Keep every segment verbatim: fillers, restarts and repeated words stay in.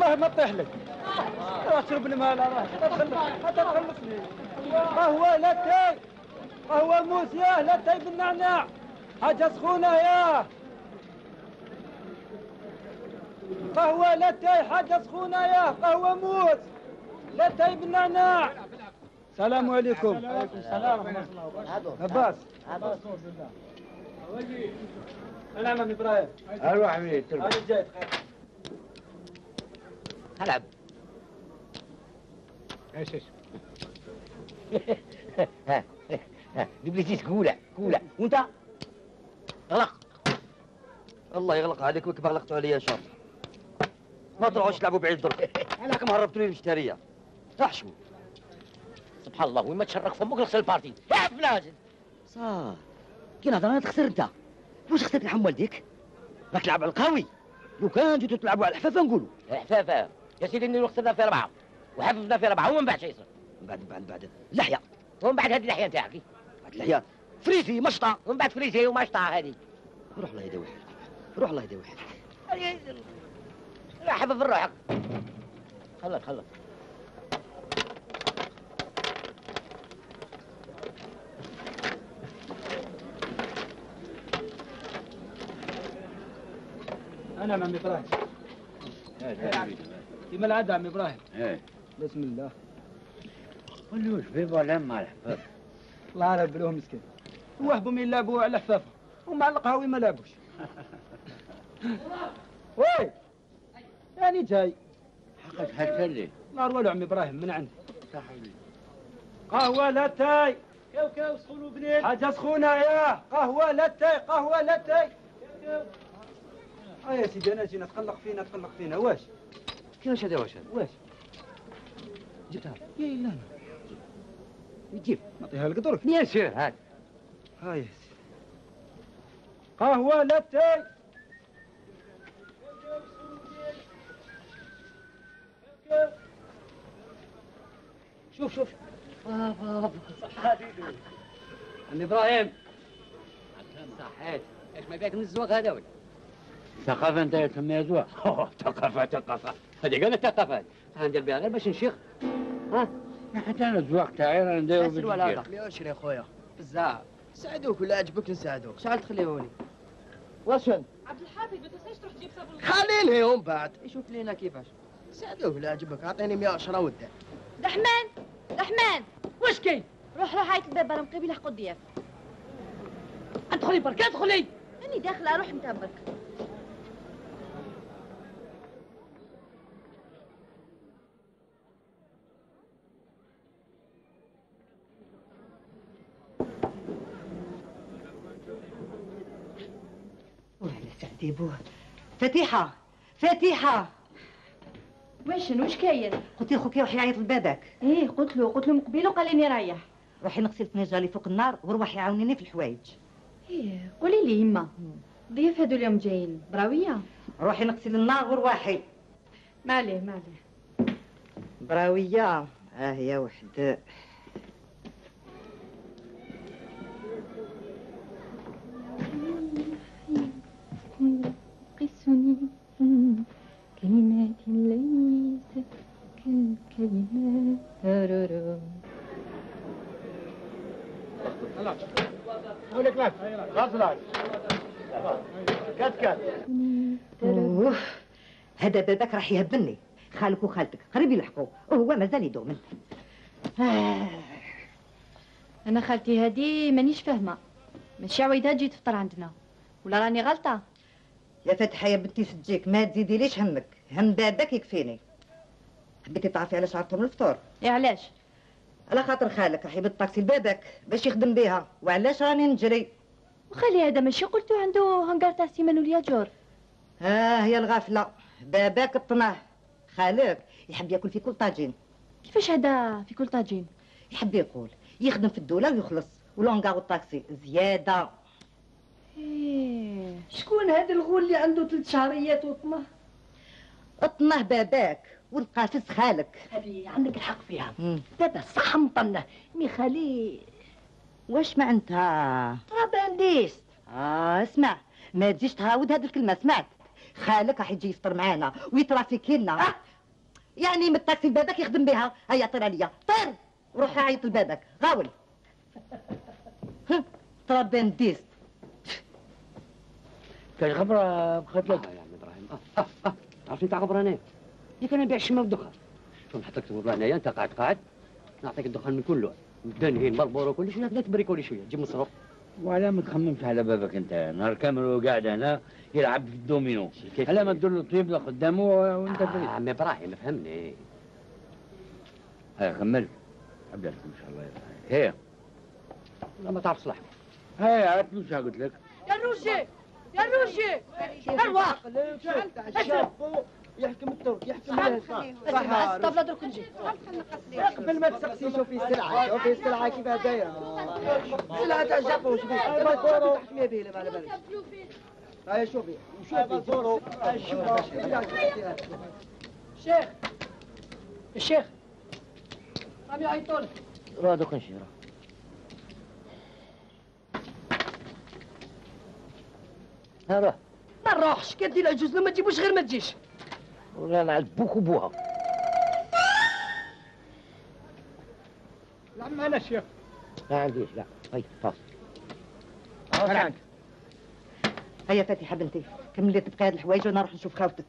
راه ما طيح لك. راه شرب الماء راه ما تخلصني. قهوة لاتاي، قهوة موس ياه، لاتاي بالنعناع، حاجة سخونة ياه. قهوة لاتاي حاجة سخونة ياه، قهوة موس لاتاي بالنعناع. السلام عليكم. وعليكم السلام ورحمة الله وبركاته. عباس. عباس. أنا عم إبراهيم. أروح عمي أنا جاي. هلعب. ايش ايش؟ ها ها دبليتيس كولع كولع وأنت اغلق. الله يغلق عليك وكما غلقتوا عليا شاط. ما طلعوش تلعبوا بعيد درك. راكم هربتوا لي المشتريه. احشموا. سبحان الله وين ما تشرك فمك نغسل البارتي. يا فلاجل. صار كي نهضر انا تخسر انت. واش خسرت لحم والديك؟ راك تلعب على القوي. لو كان جيتوا تلعبوا على الحفافه نقولوا. الحفافه يا سيدي اني خسرنا في اربعه وحفظنا في اربعه ومن بعد شو يصير؟ من بعد من بعد من بعد اللحيه ومن بعد هذه اللحيه نتاعك. بعد اللحيه فريزي مشطه ومن بعد فريزي ومشطه هذه. روح الله يداوي حالك. روح الله يداوي حالك. لا حفظ روحك. خلص خلص. أنا عم إبراهيم. كيما العادة عم إبراهيم. ايه بسم الله. قولوش بيبا لما الحفاف. الله عارف بلوه مسكين. وهبوا من يلعبوا على حفافه ومع القهاوي ما لعبوش. وي يعني جاي. حقك هتسلي. الله روالو عم إبراهيم من عندي. قهوة لاتاي. كاو كاو سخونوا بنين. حاجة سخونة يا قهوة لاتاي قهوة لاتاي. اه يا سيدي انا جينا تقلق فينا تقلق فينا واش؟ كيفاش هذا واش هذا؟ واش؟ جبتها يا لا يجيب نعطيها لك درك. بيان سور هاك. ها يا سيدي قهوة لاتاي. شوف شوف بابا صحاتي عم ابراهيم. صحيت ايش ما بيك من الزواق هذا ولا؟ ثقافة انت تسميها زواق؟ ثقافة ثقافة هذه قالت ثقافة ندير بها غير باش نشيخ. ها؟ حتى انا الزواق تاعي راه نديرو بالشيخ. ولا هذا مليونش يا خويا بزاف. ساعدوك ولا عجبك نساعدوك. شحال تخليهولي؟ واشن؟ عبد الحافظ ما تنساش تروح تجيب صابون. خليه لهم بعد يشوف لينا كيفاش. ساعدوه ولا عجبك اعطيني مية وعشرة ودع. رحمن رحمن واش كاين؟ روح روح عيط الباب راه مقابل حق الضياف. ادخلي برك ادخلي. اني داخله روح انت برك. وعلى سعدي بوه. فتيحة فتيحة واش واش كاين؟ قلت لي خوك روحي عيط لبابك. ايه قلت له قلت له مقبل وقال لي ريح. روحي نغسل الفنجالي فوق النار وروحي عاونيني في الحوايج. ايه قولي لي يما الضياف هادو اليوم جايين براويه. روحي نغسل النار وروحي. ماليه ماليه براوية. اه هي وحده. قسني كلمات ليست كالكلمات رورو. هولك لاك غسلك كات كات. اوه هذا بابك راح يهبني. خالك وخالتك قريب يلحقوا وهو مازال يدور منه. آه. انا خالتي هادي مانيش فاهمه. ماشي عويدات جيت تفطر عندنا ولا راني غلطه؟ يا فتحة يا بنتي سجيك ما تزيدي ليش همك. هم بابك يكفيني. حبيتي تعرفي علاش عرفتهم الفطور؟ ايه علاش؟ على خاطر خالك راح يبط طاكسي لبابك باش يخدم بيها. وعلاش راني نجري. وخلي هذا ماشي قلتو عنده هنقار تاع سيمان والياجور. ها هي الغافله. باباك الطماه. خالك يحب ياكل في كل طاجين. كيفاش هذا في كل طاجين؟ يحب يقول يخدم في الدوله ويخلص ولونغار والطاكسي زياده. ايه شكون هذا الغول اللي عنده ثلاث شهريات وطمه؟ اطمه باباك والقافز خالك. هذه عندك الحق فيها. مم. دابا صح مطنه مي خالي واش معناتها؟ طرابنديس. اه اسمع ما تجيش تهاود هذه الكلمه. سمعت؟ خالك راح يجي يفطر معانا ويطرى في كيلنا. آه. يعني من التاكسي لبابك يخدم بها. هيا طير عليا طير وروح عيط لبابك غاول. تربان ديست. كاين خبره بقات لك يا عم ابراهيم. اه اه اه عرفتي تاع خبره انا اللي كان نبيع الشمال والدخان. شوف نحطك تقول هنايا انت قاعد قاعد نعطيك الدخان من كله، الدنهين مربور وكل شيء، لا تبريكولي شويه تجيب مصروف. وعلى ما تخممش على بابك انت نهار كامل وقاعد هنا يلعب في الدومينو، على ما تدور له طيب قدامه وانت آه عم ابراهيم فهمني. ها كمل عبدالك ان شاء الله يا ابراهيم. هي لا ما تعرف صلاحك. هي عرفت مش قلت لك. يا روشي يا روشي ارواح شافو يحكم الترك يحكم اسمع الطبلة درك نجي. قبل ما تسقسي شوفي السلعه شوفي السلعه كيفاه دايره. السلعه تاع جابو شوفي البازورو تحكمي به لا ما على بالك. هاي شوفي شوفي البازورو شيخ الشيخ راهم يعيطوا لك. راه دوك نمشي راه. ها روح. ما نروحش كدير العجوز لما تجيبوش غير ما تجيش. ولا نعذبوك وبوها. لا معنا الشيخ. ما عنديش لا. هاي فاصل. اه هيا فاتحه بنتي كملي تبقي هاد الحوايج وانا نروح نشوف خاوتك.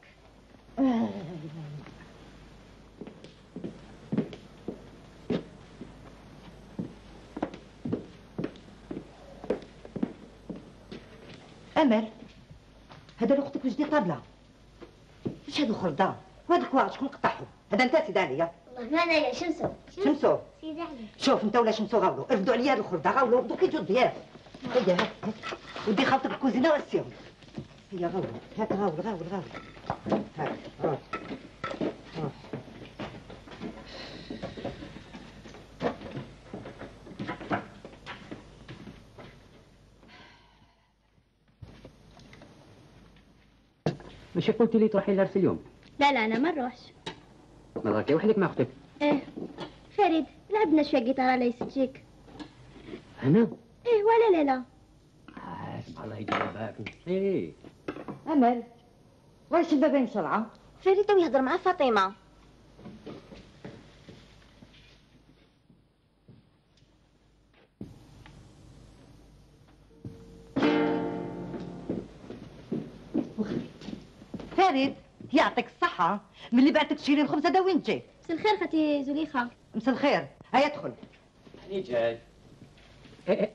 امل هذا لاختك وجدي طابله. ايش هادو خردان وهاد الكواع شكون قطعهم؟ هذا انت سيدي عليا. والله ما انا يا شمسو. شمسو سيدي علي. شوف انت ولا شمسو غاولو ارفدوا عليا هاد الخرده غاولو دوك يجوا الضياف. هيا هاك ودي خاوتك الكوزينه واسيهم. هيا غاولو هاك غاول غاول غاول هاك روح روح. ماشي قلتي لي تروحي لدرس اليوم؟ لا لا انا ما نروحش. ما ضرتي وحدك مع اختك؟ ايه فريد لعبنا شويه جيتار على يسجيك. انا؟ ايه ولا لا لا. آه اسمع الله يدير باك. ايه امل واش البابين شرعه؟ فريد تو يهضر مع فاطمه. فريد يعطيك الصحة، من اللي بعتك تشيري الخبز هذا وين جاي؟ مساء الخير خالتي زليخة. مساء الخير، هيا ادخل. هاني جاي. إيه إيه.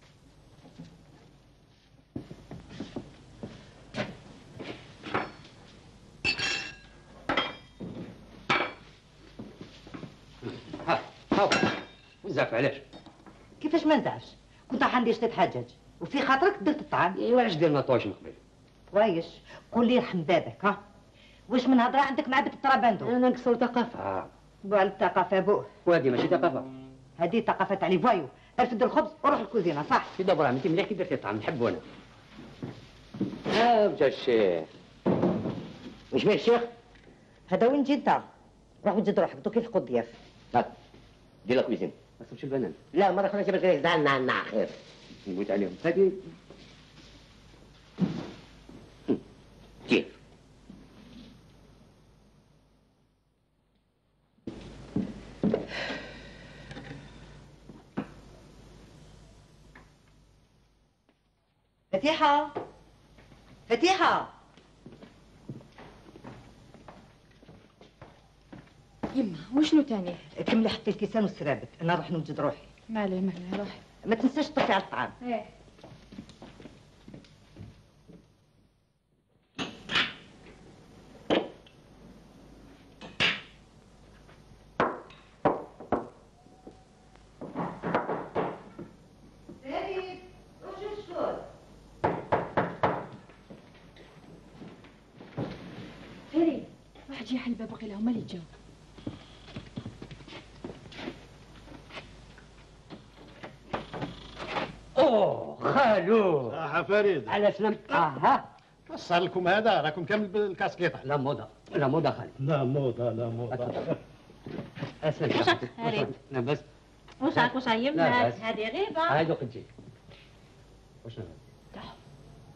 ها ها بزاف علاش؟ كيفاش ما ندعش؟ كنت راح عندي شتات حاجاج وفي خاطرك درت الطعام. ايوا علاش درنا طوش من قبل؟ وايش؟ قول لي يرحم بابك ها؟ واش من هضره عندك مع بنت الطرابندو؟ انا نقصر ثقافة. بو على الثقافة بو. وهذه ماشي ثقافة. هذه ثقافة تاع لي فوايو، ارفد الخبز وروح الكوزينة صح؟ في دبر انت مليح كي درتي الطعام نحبو انا. ها جا الشيخ. واش بيه الشيخ؟ هذا وين جي انت؟ روح وجد روحك دوك يلحقوا الضياف. هاك دير لا كويزين. ما تصبش البنان. لا مرة أخرى جبت لي زعلنا عنا خير. نموت عليهم. هذه كيف؟ فتيحة فتيحة يما وشنو تاني؟ كملي حطي الكيسان والسرابك انا نروح نوجد روحي. مالي مالي روحي. ما تنساش تطفي على الطعام. ايه فريد واحد يحل الباب وقيل هما اللي جاو. اوه خالو. صح فريد. على سلام. اها صار لكم هذا راكم كامل بالكاسكيطه. لا موضه لا موضه خالي. لا موضه لا موضه. اسلم. وشك فريد؟ لا بس. وشك وش لا يمك؟ بس. هذه غيبة. هاي دوك تجي. وشنو؟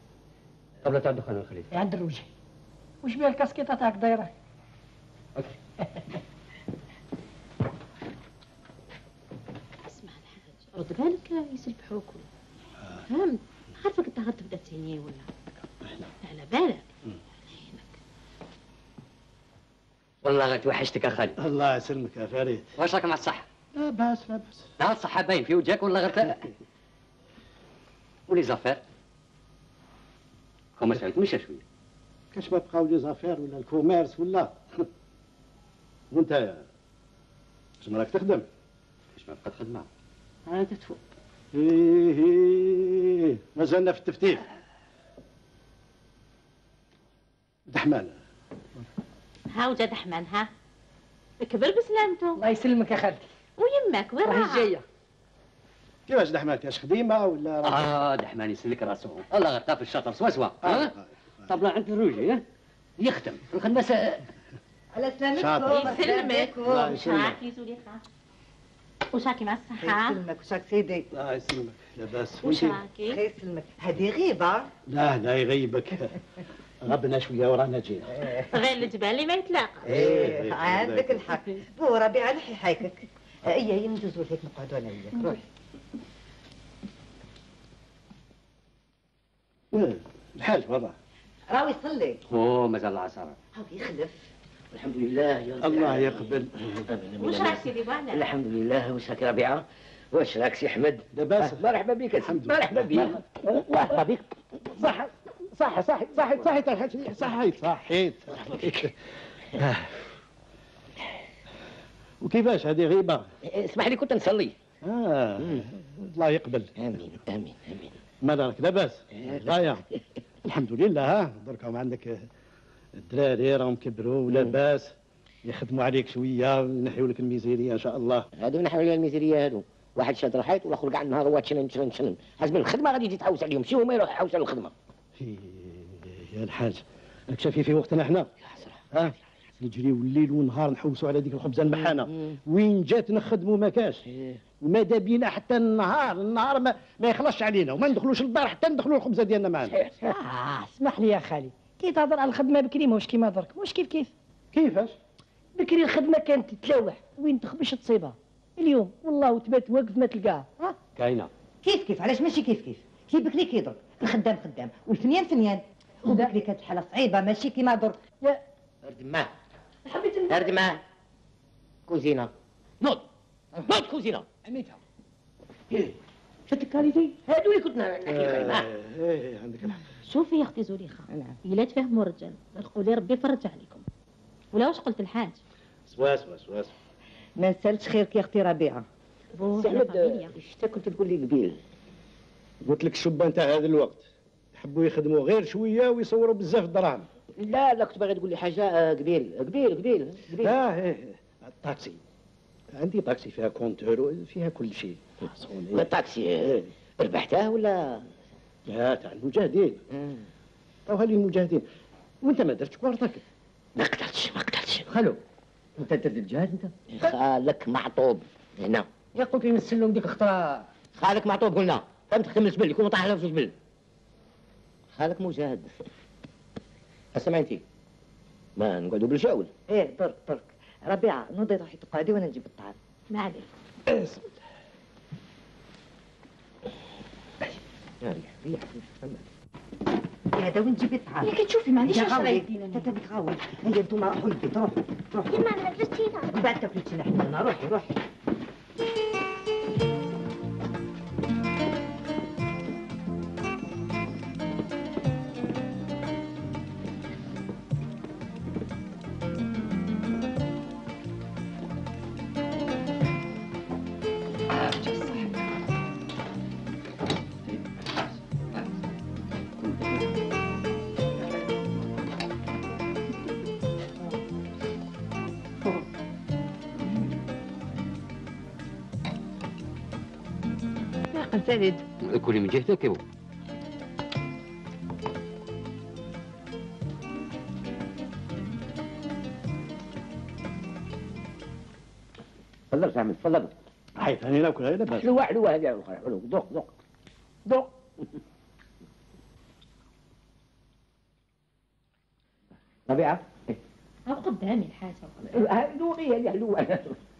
طب لا تاع الدخان الخليل. عند الروجي. وش بها الكاسكيطه تاعك دايره؟ اوكي. اسمع الحاج، رد بالك يسلبحوك ولا فهمت؟ عارفك انت غتبدا تهنيه ولا على بالك. والله غتوحشتك اخالي. الله يسلمك يا فريد. واش راك مع الصحة؟ لا باس لا باس. لا الصحة باين في وجهك ولا غت ولي زافير؟ كوما سعيد مشى شوية. كاش ما بقاو لي زافير ولا الكوميرس ولا وانت شنو راك تخدم؟ كاش ما بقات خدمة عاد تفوق. ايه ايه مازالنا في التفتيش. دحمان ها وجا دحمان ها كبر بسلامته. الله يسلمك يا خالتي. ويمك وين راهي راها؟ جايه. كيفاش دحمان كاش خديمه ولا راه؟ اه دحمان يسلك راسو الله غير في الشاطر سوا سوا. ها طبلا عند الروجي ها يخدم الخدمة س... على سلامتكم. يسلمك. الله وش يسلمك. راكي زوليخة؟ وش راكي مع الصحة؟ يسلمك وش راك سيدي؟ الله يسلمك لاباس. وش راكي؟ خير يسلمك. هذه غيبه. لا لا يغيبك. غبنا شويه ورانا جينا. غير الجبال ما يتلاقى. ايه عندك الحق. بو ربيعه نحي حيكك. ايه هي ندوزو لهيك نقعدوا انا وياك. روح. وين الحاج برا؟ راهو يصلي. اوه مازال العصر. هاو يخلف. الحمد لله يا رب. الله يقبل. وش راك سيدي بوانا؟ الحمد لله. وش راك ربيعة؟ واش راك سي احمد؟ لاباس. مرحبا بك. الحمد لله. مرحبا بك. مرحبا بك. صح صح صح صحيت صحيت الحاج صحيت صحيت صحيت. وكيفاش هذه غيبه؟ اسمح لي كنت نصلي. اه الله يقبل. امين امين امين. ماذا راك لاباس؟ غايه الحمد لله. ها درك هم عندك الدراري راهم كبروا ولاباس يخدموا عليك شويه ونحيوا لك الميزيريه ان شاء الله. هادو نحيوا لي الميزيريه هادو. واحد شاد رحيت والاخر كاع النهار هو تشنن تشنن تشنن. حسب الخدمه غادي تجي تحوس عليهم شي هما يروحوا يحوسوا على الخدمه. يا الحاج راك شافي في وقتنا احنا ها نجريو الليل والنهار نحوسوا على ديك الخبزه المحانه. وين جات نخدموا ما كاش وماذا بينا حتى النهار النهار ما, ما يخلصش علينا وما ندخلوش للدار حتى ندخلوا الخبزه ديالنا معنا. اه اسمح لي يا خالي كي تهضر على الخدمه بكري ماهوش كيما درك مش كيف كيف. كيفاش؟ بكري الخدمه كانت تتلوح وين تخبش تصيبها. اليوم والله تبات واقف ما تلقاها. ها كاينه. كيف كيف علاش ماشي كيف كيف؟ كي بكري كي درك الخدام خدام والفنيان فنيان. وبكري كانت حاله صعيبه ماشي كيما درك. يا اردماه اردماه كوزينه نوض نوض كوزينه عميتها. شفت الكاليتي هادو اللي كنت نحكي لك عليهم. ايه عندك الحق. شوفي يا اختي زوليخة. نعم. إلا تفهموا الرجال قولي ربي يفرج عليكم. ولا واش قلت الحاج؟ سواس سواس سواس. ما نسالش خيرك يا اختي ربيعه. بو سي حنا احمد فاميليا. شتا كنت تقول لي قبيل؟ قلت لك الشبان تاع هذا الوقت يحبوا يخدموا غير شويه ويصوروا بزاف الدراهم. لا لا كنت باغي تقول لي حاجه آه، قبيل قبيل قبيل قبيل. اه ايه الطاكسي عندي طاكسي فيها كونتور فيها كل شيء. الطاكسي آه، ربحتاه ولا؟ لا تاع المجاهدين. راهو هذه المجاهدين وانت ما درتش كوارتك. ما قدرتش ما قدرتش. خلو انت درت الجهاد انت. خالك معطوب هنا. يا قلت لي نسلم ديك الخطره. خالك معطوب قلنا فهمت تخدم الجبل يكون طايح في الجبل. خالك مجاهد. اسمع انت ما نقعدوا بالجول. ايه درك درك ربيعه نوضي روحي تقعدي وانا نجيب الطعام. ما عليك. بسم الله. ريح ريح هذا وين تجيبي الطعام؟ اللي كتشوفي ما عنديش يا اش غاوي رايدين انت تبي تغاوي. هيا انتوما روحوا للبيت روحوا روحوا. يما انا ما درتش هنا. من بعد تاكلوا تينا حنا روحي روحي. يا فريد كلي من جهتك يو. تفضل سامي تفضل. هاي ثاني ناكل هاي لاباس. حلوة حلوة هذه حلوة. ذوق ذوق ذوق. ربيعة هاو قدامي الحاجة لوغي اللي هلوة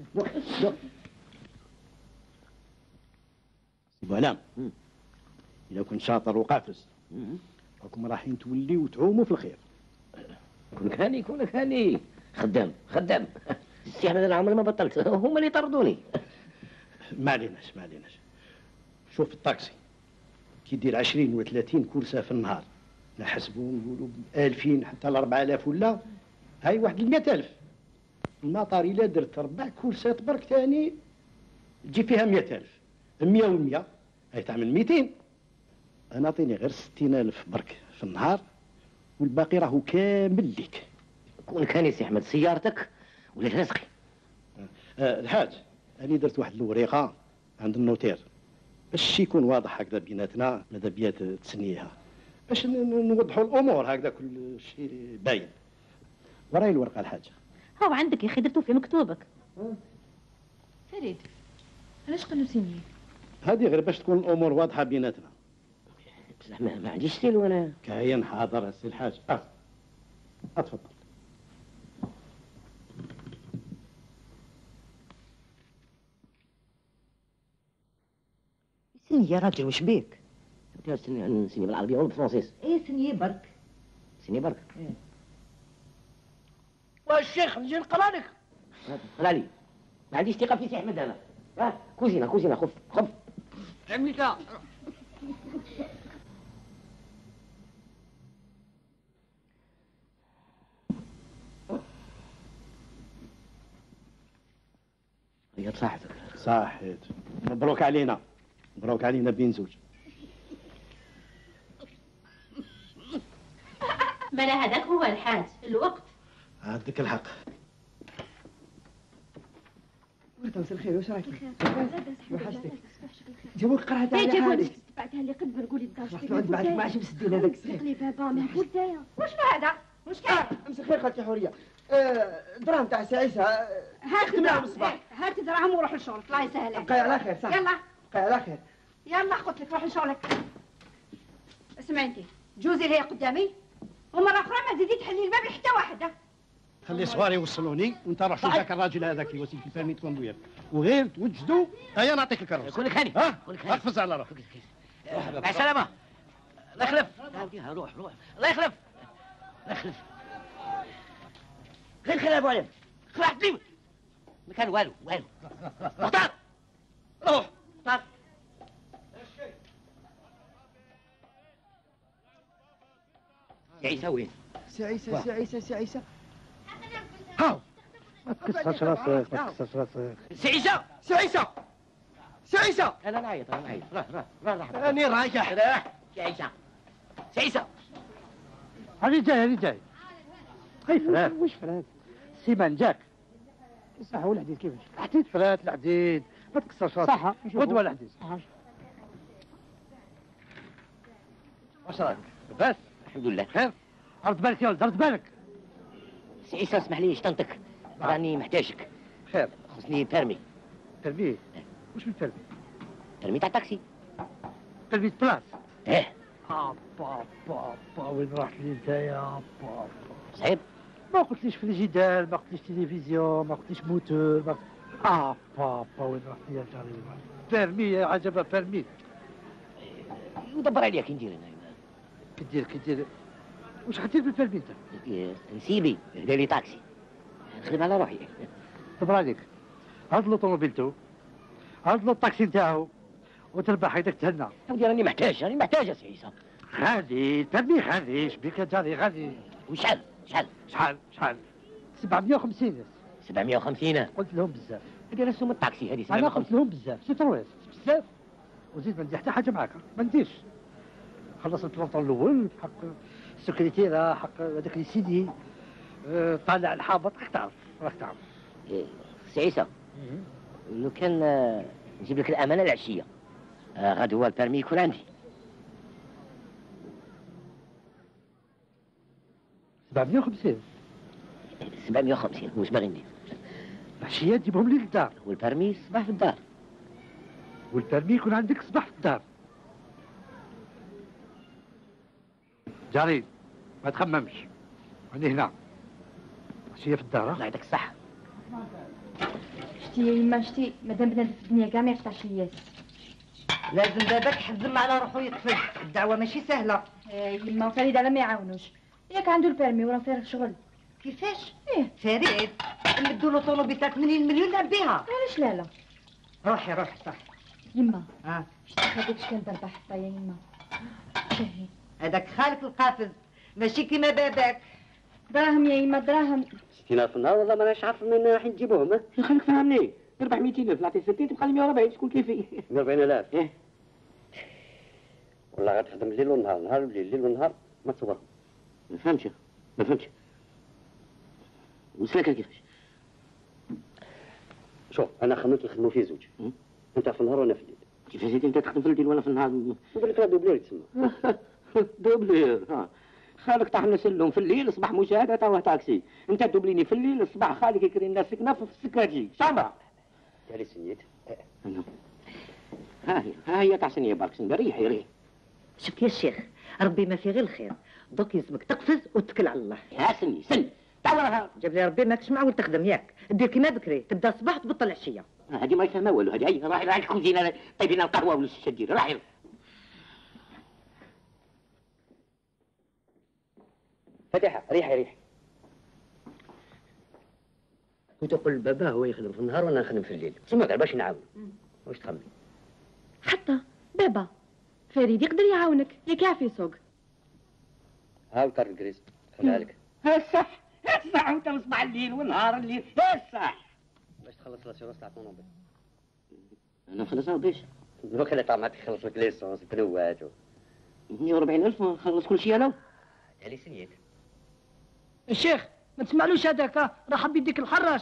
سي علام إذا كنت شاطر وقافز راكم رايحين توليو وتعوموا في الخير. كون كاني كون كاني خدام خدام السي احمد انا عمري ما بطلت هما اللي طردوني. ما عليناش ما عليناش. شوف الطاكسي كي يدير عشرين و ثلاثين كرسة في النهار نحسبوا نقولوا ألفين حتى ل أربعة آلاف ولا هاي واحد المئة ألف. المطار إلا درت ربع كرسات برك تاني تجي فيها مئة ألف. مئة ومئة هاي تعمل مئتين. أنا أعطيني غير ستين ألف برك في النهار والباقي راهو كامل ليك. كون كان يا سي احمد سيارتك ولا رزقي. آه الحاج أنا درت واحد الوريقة عند النوتير باش يكون واضح هكذا بيناتنا ماذا بيا تسنيها باش نوضحوا الأمور هكذا كل شيء باين. وراي الورقة الحاج. هاو عندك يا أخي درتو في مكتوبك. فريد علاش قالوا سيني؟ هذه غير باش تكون الأمور واضحة بيناتنا. بصح ما, ما عنديش سيل وانا كاين حاضر السي الحاج. اه اتفضل. سني يا راجل وش بيك؟ سني سني بالعربية ولا بالفرنسيس؟ ايه سني برك. سني برك؟ ايه. والشيخ نجي نقرا لك. قرا لي. ما عنديش ثقة في سي أحمد أنا. اه كوزينة كوزينة خف خف. عميتها. هي صاحتك. صاحت. مبروك علينا. مبروك علينا بين زوج. بلا هذاك هو الحاج الوقت. عندك الحق. ورد مساء الخير واش راكي؟ وحشتك. جابوك قرعة على حالي. بعدها اللي قد ما نقولي الدار. راح نقعد بعدك ما عادش مسدين هذاك السيف. لي بابا ما هو دايا. وشنو هذا؟ وش كاين؟ مساء الخير خالتي حورية. دراهم تاع سي عيسى هات معهم الصباح. هات دراهم وروح لشغلك الله يسهل. بقاي على خير صح. يلا بقاي على خير. يلا قلت لك روح لشغلك. اسمعي انت جوزي اللي هي قدامي ومرة أخرى ما تزيدي تحلي الباب لحتى واحدة. خلي صغاري يوصلوني وانت روح شوف ذاك الراجل هذاك يوصل في البرمي تكون وياك وغير توجدوا هيا نعطيك الكروس. كلك هاني ها كلك هاني. اقفز على روحك. مع السلامة. الله يخلف. روح روح الله يخلف. الله يخلف. غير خلي ابو علي. خلعت لي. ما كان والو والو. مختار. روح مختار. سي عيسى وين؟ سي عيسى سي عيسى سي عيسى. هاو ما تكسرش راسك ما تكسرش راسك. سي عيسى سي عيسى سي عيسى. انا نعيط انا نعيط. روح روح روح روح. راني رايح. روح سي عيسى. سي عيسى. هاني جاي هاني جاي. هاي فلان. وش فلان؟ سيمان جاك. صح هو الحديد كيفاش؟ الحديد فلات الحديد ما تكسرش راسك. صح غدوة الحديد. واش راك؟ بس الحمد لله. خير. رد بالك يا ولد رد بالك. سي عيسى اسمح لي شطنتك راني محتاجك. خير. خصني بيرمي. بيرمي؟ وش من بيرمي؟ بيرمي تاع تاكسي. بيرمي بلاص. ايه. با با با وين رحت لي انت يا با. صعيب. ما قلتليش في الجدال ما قلتليش تلفزيون ما قلتليش موتور ما اه با با وين رحت لي يا جاري. بيرمي يا عجبه بيرمي. ندبر عليك كي ندير انا. كي دير كي دير واش غدير بالبيرمي انت؟ نسيبي هدا لي طاكسي نخدم على روحي. دبر عليك هاد لوطوموبيلتو هاد لو الطاكسي نتاعو وتربح هيداك تهنى. ودي راني محتاج راني محتاج يا سي عيسى. غادي البيرمي غادي شبيك يا جاري غادي. وشحال شحال شحال شحال سبعمية وخمسين. سبعمية وخمسين قلت لهم بزاف. هذه رسوم الطاكسي هذه انا قلت لهم بزاف سي ترويس بزاف وزيد ما ندير حتى حاجه معاك ما نديرش. خلصت البلطون الاول حق السكرتيره حق هذاك اللي سيدي اه طالع الحابط راك تعرف راك تعرف. إيه. سي عيسى لو كان آه نجيب لك الامانه العشيه آه غادي هو البيرمي يكون عندي. سبعمية وخمسين. سبعمية وخمسين واش باغي ندير؟ العشيه تجيبهم لي للدار. والبيرمي صباح في الدار. والبيرمي يكون عندك صباح في الدار. جاري ما تخممش راني هنا شي في الدار. الله يعطيك الصحة. شتي يا يما شتي مادام بنادم في الدنيا كاع ما يفتحش الياس. لازم باباك يحزم على روحو يقفز، الدعوة ماشي سهلة. ايه يما فريد على ما يعاونوش، ياك عنده البيرمي وراه فارغ شغل. كيفاش؟ ايه فريد نمدوا له طوموبيل ثمانين مليون لعب بيها. علاش لا لا؟ روحي روحي صح. يما اه شتي هذاك شكون ضربه حطه يا يما؟ شهي هذاك خالك القافز ماشي كيما باباك. دراهم يا يما دراهم. ستين ألف في النهار والله ما راناش عارف من راح نجيبوهم. يا خالك فهمني، تربح مئتين ألف نعطي ستين تبقى لي مئة وأربعين شكون كيفي؟ مئة وأربعين آلاف. إيه والله غتخدم الليل والنهار، نهار والليل، الليل والنهار ما تصور. ما فهمتش ما فهمتش. مسلكة كيفاش؟ شوف أنا خممت نخدموا فيه زوج. أنت في النهار وأنا في الليل. كيفاش أنت تخدم في الليل وأنا في النهار؟ نقول لك راه دوبلير تسمى. دوبلير ها. خالك طاح سلم في الليل اصبح مشاهدة توه تاكسي، انت دوبليني في الليل اصبح خالك يكري الناس سكنه في السكاجي، شامبرا. تالي سنيت. ها هي ها هي تاع سنيه برك سنيه ريحي ريح. شوف يا الشيخ ربي ما في غير الخير، دوك يلزمك تقفز وتتكل على الله. يا سني سن تعال جاب لي ربي ماكش معول تخدم ياك، دير كيما بكري تبدا الصباح تبطل العشيه. هذه ما يفهمها والو، هذه هي راحي راحي الكوزينه طيبين القهوه ولا الشدير راحي. فتحة ريحي ريحي. كنت اقول لبابا هو يخدم في النهار وانا نخدم في الليل، تسمى قال باش نعاون. واش تخمم؟ حتى بابا فريد يقدر يعاونك ياك يعرف يسوق. ها الكارت الكريس خليها لك. ها صح ها صح وانت مصباح الليل ونهار الليل ها صح. باش تخلص لاسيورونس تاع الطوموبيل. انا نخلصها باش؟ دوك اللي طعمات يخلص لك ليسونس البنوات. مئة وأربعين ألف نخلص كل شيء انا. تالي سنيت. الشيخ ما تسمعلوش هذاك راه حب يديك الحراش.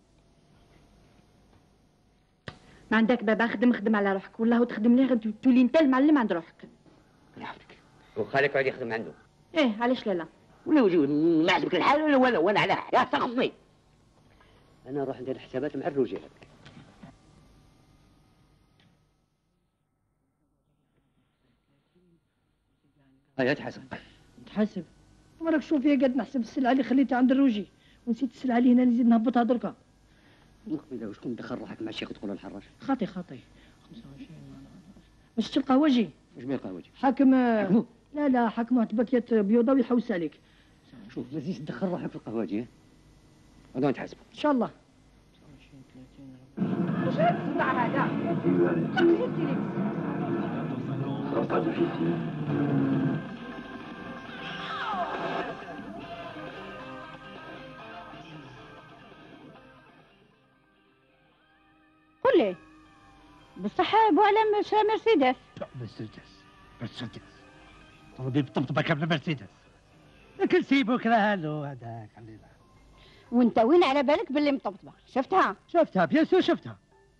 ما عندك بابا خدم خدم على روحك والله تخدم ليه تولي انت المعلم عند روحك. يحفظك. وخالك يقعد يخدم عنده. ايه علاش لا لا؟ ولا وجود ما عجبك الحال ولا ولا ولا على يا تاخذني. انا نروح ندير الحسابات مع الرجال. هيا تحاسب. تحاسب؟ وراك شوف فيا قاعد نحسب السلعه اللي خليتها عند الروجي ونسيت السلعه اللي هنا نزيد نهبطها دركا. مقبله وشكون دخل روحك مع الشيخ تقول الحراش؟ خاطي خاطي خمسة وعشرين باش تلقى وجهي. واش ما يلقى وجهي؟ حاكم لا لا حاكم واحد باكيات بيوضه ويحوس عليك. شوف ما تزيدش تدخل روحك في القهوجي. غادي نتحاسبوا ان شاء الله. واش هاد الصداع هذا؟ قول لي بصح بو على مش مرسيدس. مرسيدس مرسيدس طوموبيل بالطبطبه كامله مرسيدس، لكن سيبوك راه له هذاك خلينا. وانت وين على بالك باللي مطبطبه؟ شفتها؟ شفتها بيان سور شفتها.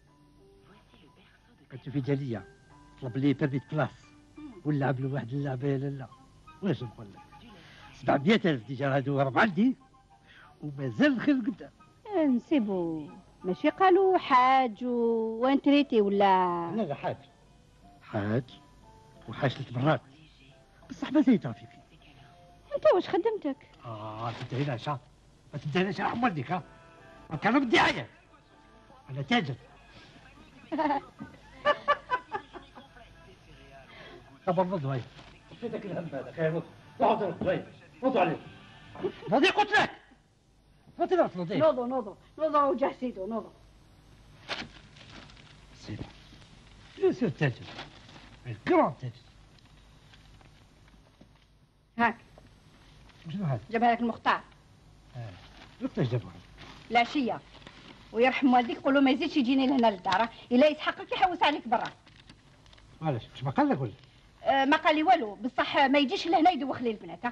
كنت في جاليه طلب لي بيرميت بلاس ونلعب له واحد اللعبه يا لالا. واش نقول لك سبعمية ألف ديجا هادو راهم عندي ومازال الخير قدام. نسيبو ماشي قالوا حاج وانتريتي ولا؟ لا لا حاج حاج وحاج ثلاث مرات بصح ما زيد رفيقي. انت واش خدمتك؟ اه تدهيناش ها ما تدهيناش رحم والديك ها كانوا بالدعايه انا تاجر. طب نوضوا هاي فيتك الهم هذا خير نوضوا هاي نوضوا عليه نوضي قلت لك ما تقدر تنوضي. نوضوا نوضوا نوضوا وجه سيدو نوضوا. سيدي بيان سور تاجر الكرون تاجر. هاك شنو هذا؟ جابها لك المختار. اه وقتاش جابوها؟ العشيه ويرحم والديك قول له ما يزيدش يجيني لهنا للدار الا يسحقك يحوس عليك برا. معليش مش ما قال لك ولا؟ آه ما قال لي والو بصح ما يجيش لهنا يدوخ لي البنات. ها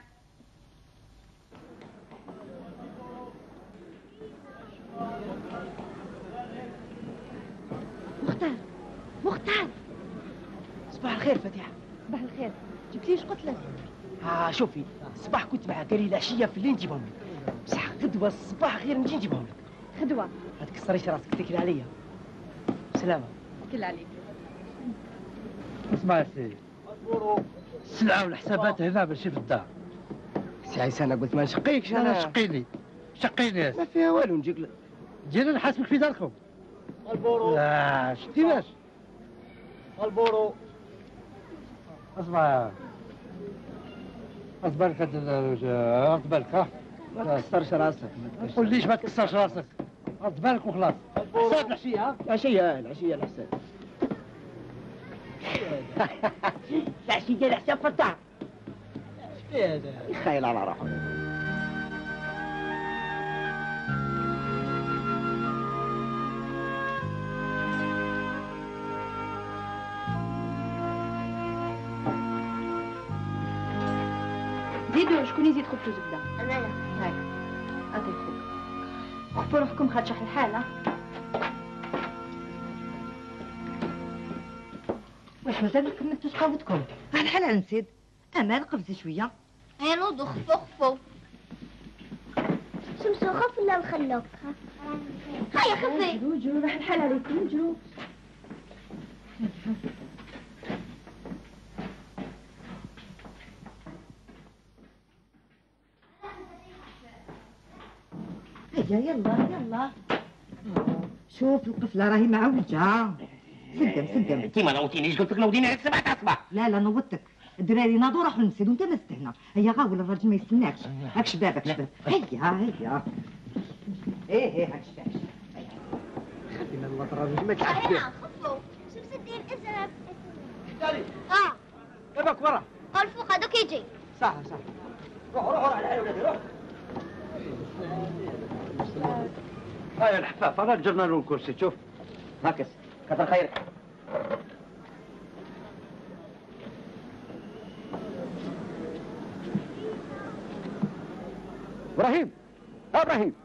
مختار مختار صباح الخير فتيحه. صباح الخير جبتيش قلت لك؟ اه شوفي الصباح كنت معاه قال لي العشيه في الليل نجيبهم لك بصح غدوه الصباح غير نجي نجيبهم لك. غدوه ما تكسريش راسك تكلي عليا. سلامه. كل عليك. اسمع يا سيدي السلعه والحسابات هنا ماشي في الدار. سي عيسى انا قلت ما نشقيكش انا انا شقي لي شقي ناس ما فيها والو نجيك جينا نحاسبك في داركم. البورو لا شتي باش البورو اصبر اصبر خد بالك ها ما تكسرش راسك ما تقوليش ما تكسرش راسك خد بالك وخلاص. حساب العشيه ها العشيه العشيه الحساب العشيه الحساب في الدار. شفيه هذا يخايل على روحه. زيدوا شكون يزيد خبزو زبده؟ انايا. هاك عطي خوك. خفوا روحكم خاطر شح الحاله. واش مازال لكم ما تسقاوتكم؟ الحال نسيت. امان قفز شويه. يا نوضوا خفوا خفوا. شمسوا خف ولا نخلوك؟ هيا خفي. جرو جرو راح الحال عليكم جرو. هيا يلا يلا. شوف القفله راهي معوجه. سدم سدم. انت ما نوضتينيش قلت لك نوضيني عليك سبعة اصبع. لا لا نوضتك. الدراري ناضوا راحوا نسيت وانت ما استهنا. هيا غاول الراجل ما يستناكش. هاك شباب هاك شباب. هيا هيا. ايه ايه هاك شباب. خلينا الله تراجع ما تعرف هيا خفوا. شمس الدين اذهب. داري اه. يباك ورا. الفوق هذوك يجي. صح صح. روح روح روح على الحال ولادي روح. هاي الحفاف انا جرنا له الكرسي شوف هاكس كثر خيرك. ابراهيم يا ابراهيم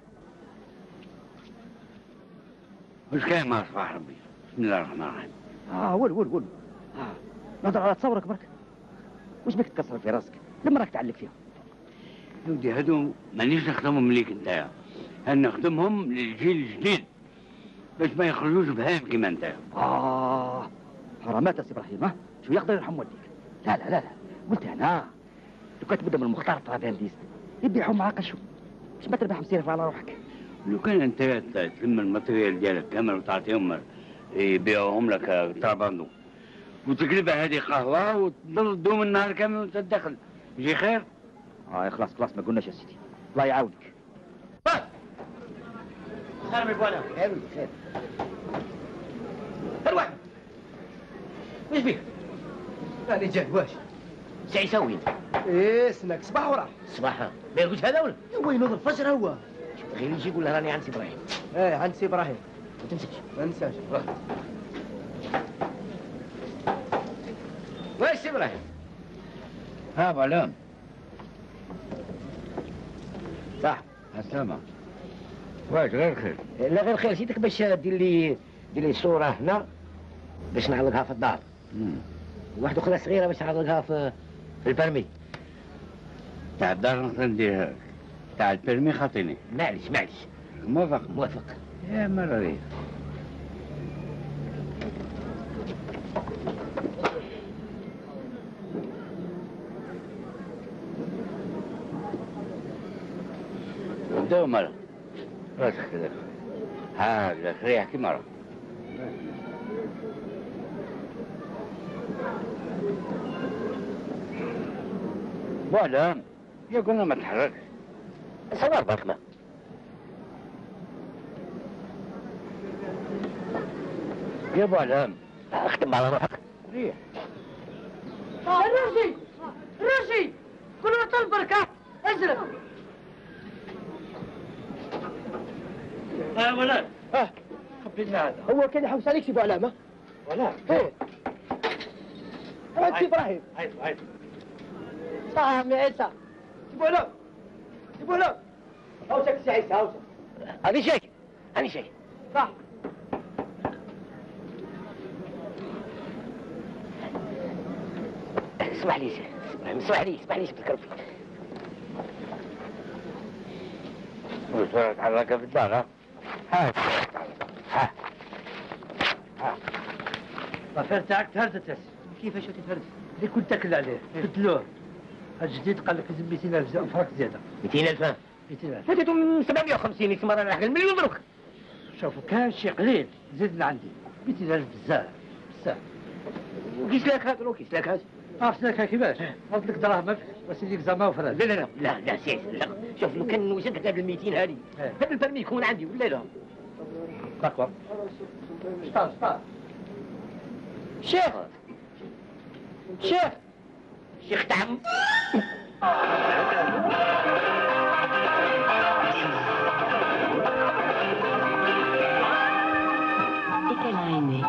وش كاين ما صباح ربي. بسم الله الرحمن الرحيم. اه ول ول ول. اه نظر على تصورك برك. وش بك تكسر في راسك؟ لما راك تعلق فيها؟ يا ودي هادو مانيش نخدمهم ليك انت، نخدمهم للجيل الجديد باش ما يخرجوش بهايم كيما انت. اه حرامات يا سي ابراهيم. ها شو يقدر يرحم والديك؟ لا لا لا لا قلت انا لو كانت بدا من المختار ترافانديس يبيعوا معاك شو باش ما تربح مصيرف على روحك. لو كان انت تلم الماتريال ديالك كامل وتعطيهم يبيعوهم لك تراباندو وتقلبها هذه قهوه وتضل تدوم النهار كامل وتتدخل يجي خير. اه خلاص خلاص ما قلناش يا سيدي الله يعاونك. خير من بوانا خير خير. الواحد وش بيك؟ راني جاي واش؟ شي يسوي انت؟ ايه سناك صباح وراح صباح ما يقولش هذا ولا؟ هو ينوض الفجر هو. غير يجي يقول له راني عند سي ابراهيم. ايه عند سي ابراهيم. ما تنساش. ما ننساش. واش سي ابراهيم؟ ها ابو علام. صح. السلامة. واش غير خير؟ لا غير خير جيتك باش دير لي دير لي صورة هنا باش نعلقها في الدار. واحدة أخرى صغيرة باش نعلقها في في البرمي. تاع الدار نقدر نديرها، تاع البرمي خاطيني. معليش معليش. موافق؟ موافق. يا مرة وداو مرة راسك كذا هذا خريح كي مرة. بعدها يا قلنا ما تحركش. صور برك ما. يا ابو علام اختم على روحك. ريح. الرشي الرشي كل ما طلب بركة ازرق. ها ولاد ها خبينا هذا هو كان يحوس عليك سي ابو علامه. ولا ايه هات سي ابراهيم. هاي هاي صح عمي عيسى. سي ابو علام سي ابو علام هاوسك سي عيسى هاوسك. هذه شيء هذه شيء. صح. اسمح لي اسمح لي اسمح لي شفت ربي. وصورة تحركها في الدار ها؟ ها ها ها الطفير تاعك تهردت. كيفاش تتهرد؟ اللي كنت تاكل عليه بدلوه. الجديد قال لك لازم مئتين ألف فرنك زيادة. مئتين ألف فاتتو من سبعمية وخمسين يتم رانا حق المليون دروك. شوفوا كان شي قليل زيد من عندي بيتي دار بزاف بزاف. وكي سلاك هذا لو كي سلاك هذا؟ اه سلاك كيفاش؟ قلت لك دراهم وسيديك زعما وفراس. لا لا لا لا لا سيس لا. شوف لو كان وجدت هذا الميتين هذه هذا البرمي يكون عندي ولا لا؟ داكور. شطار شطار. شيخ شيخ شيخ تعم. Et qu'elle a aimé.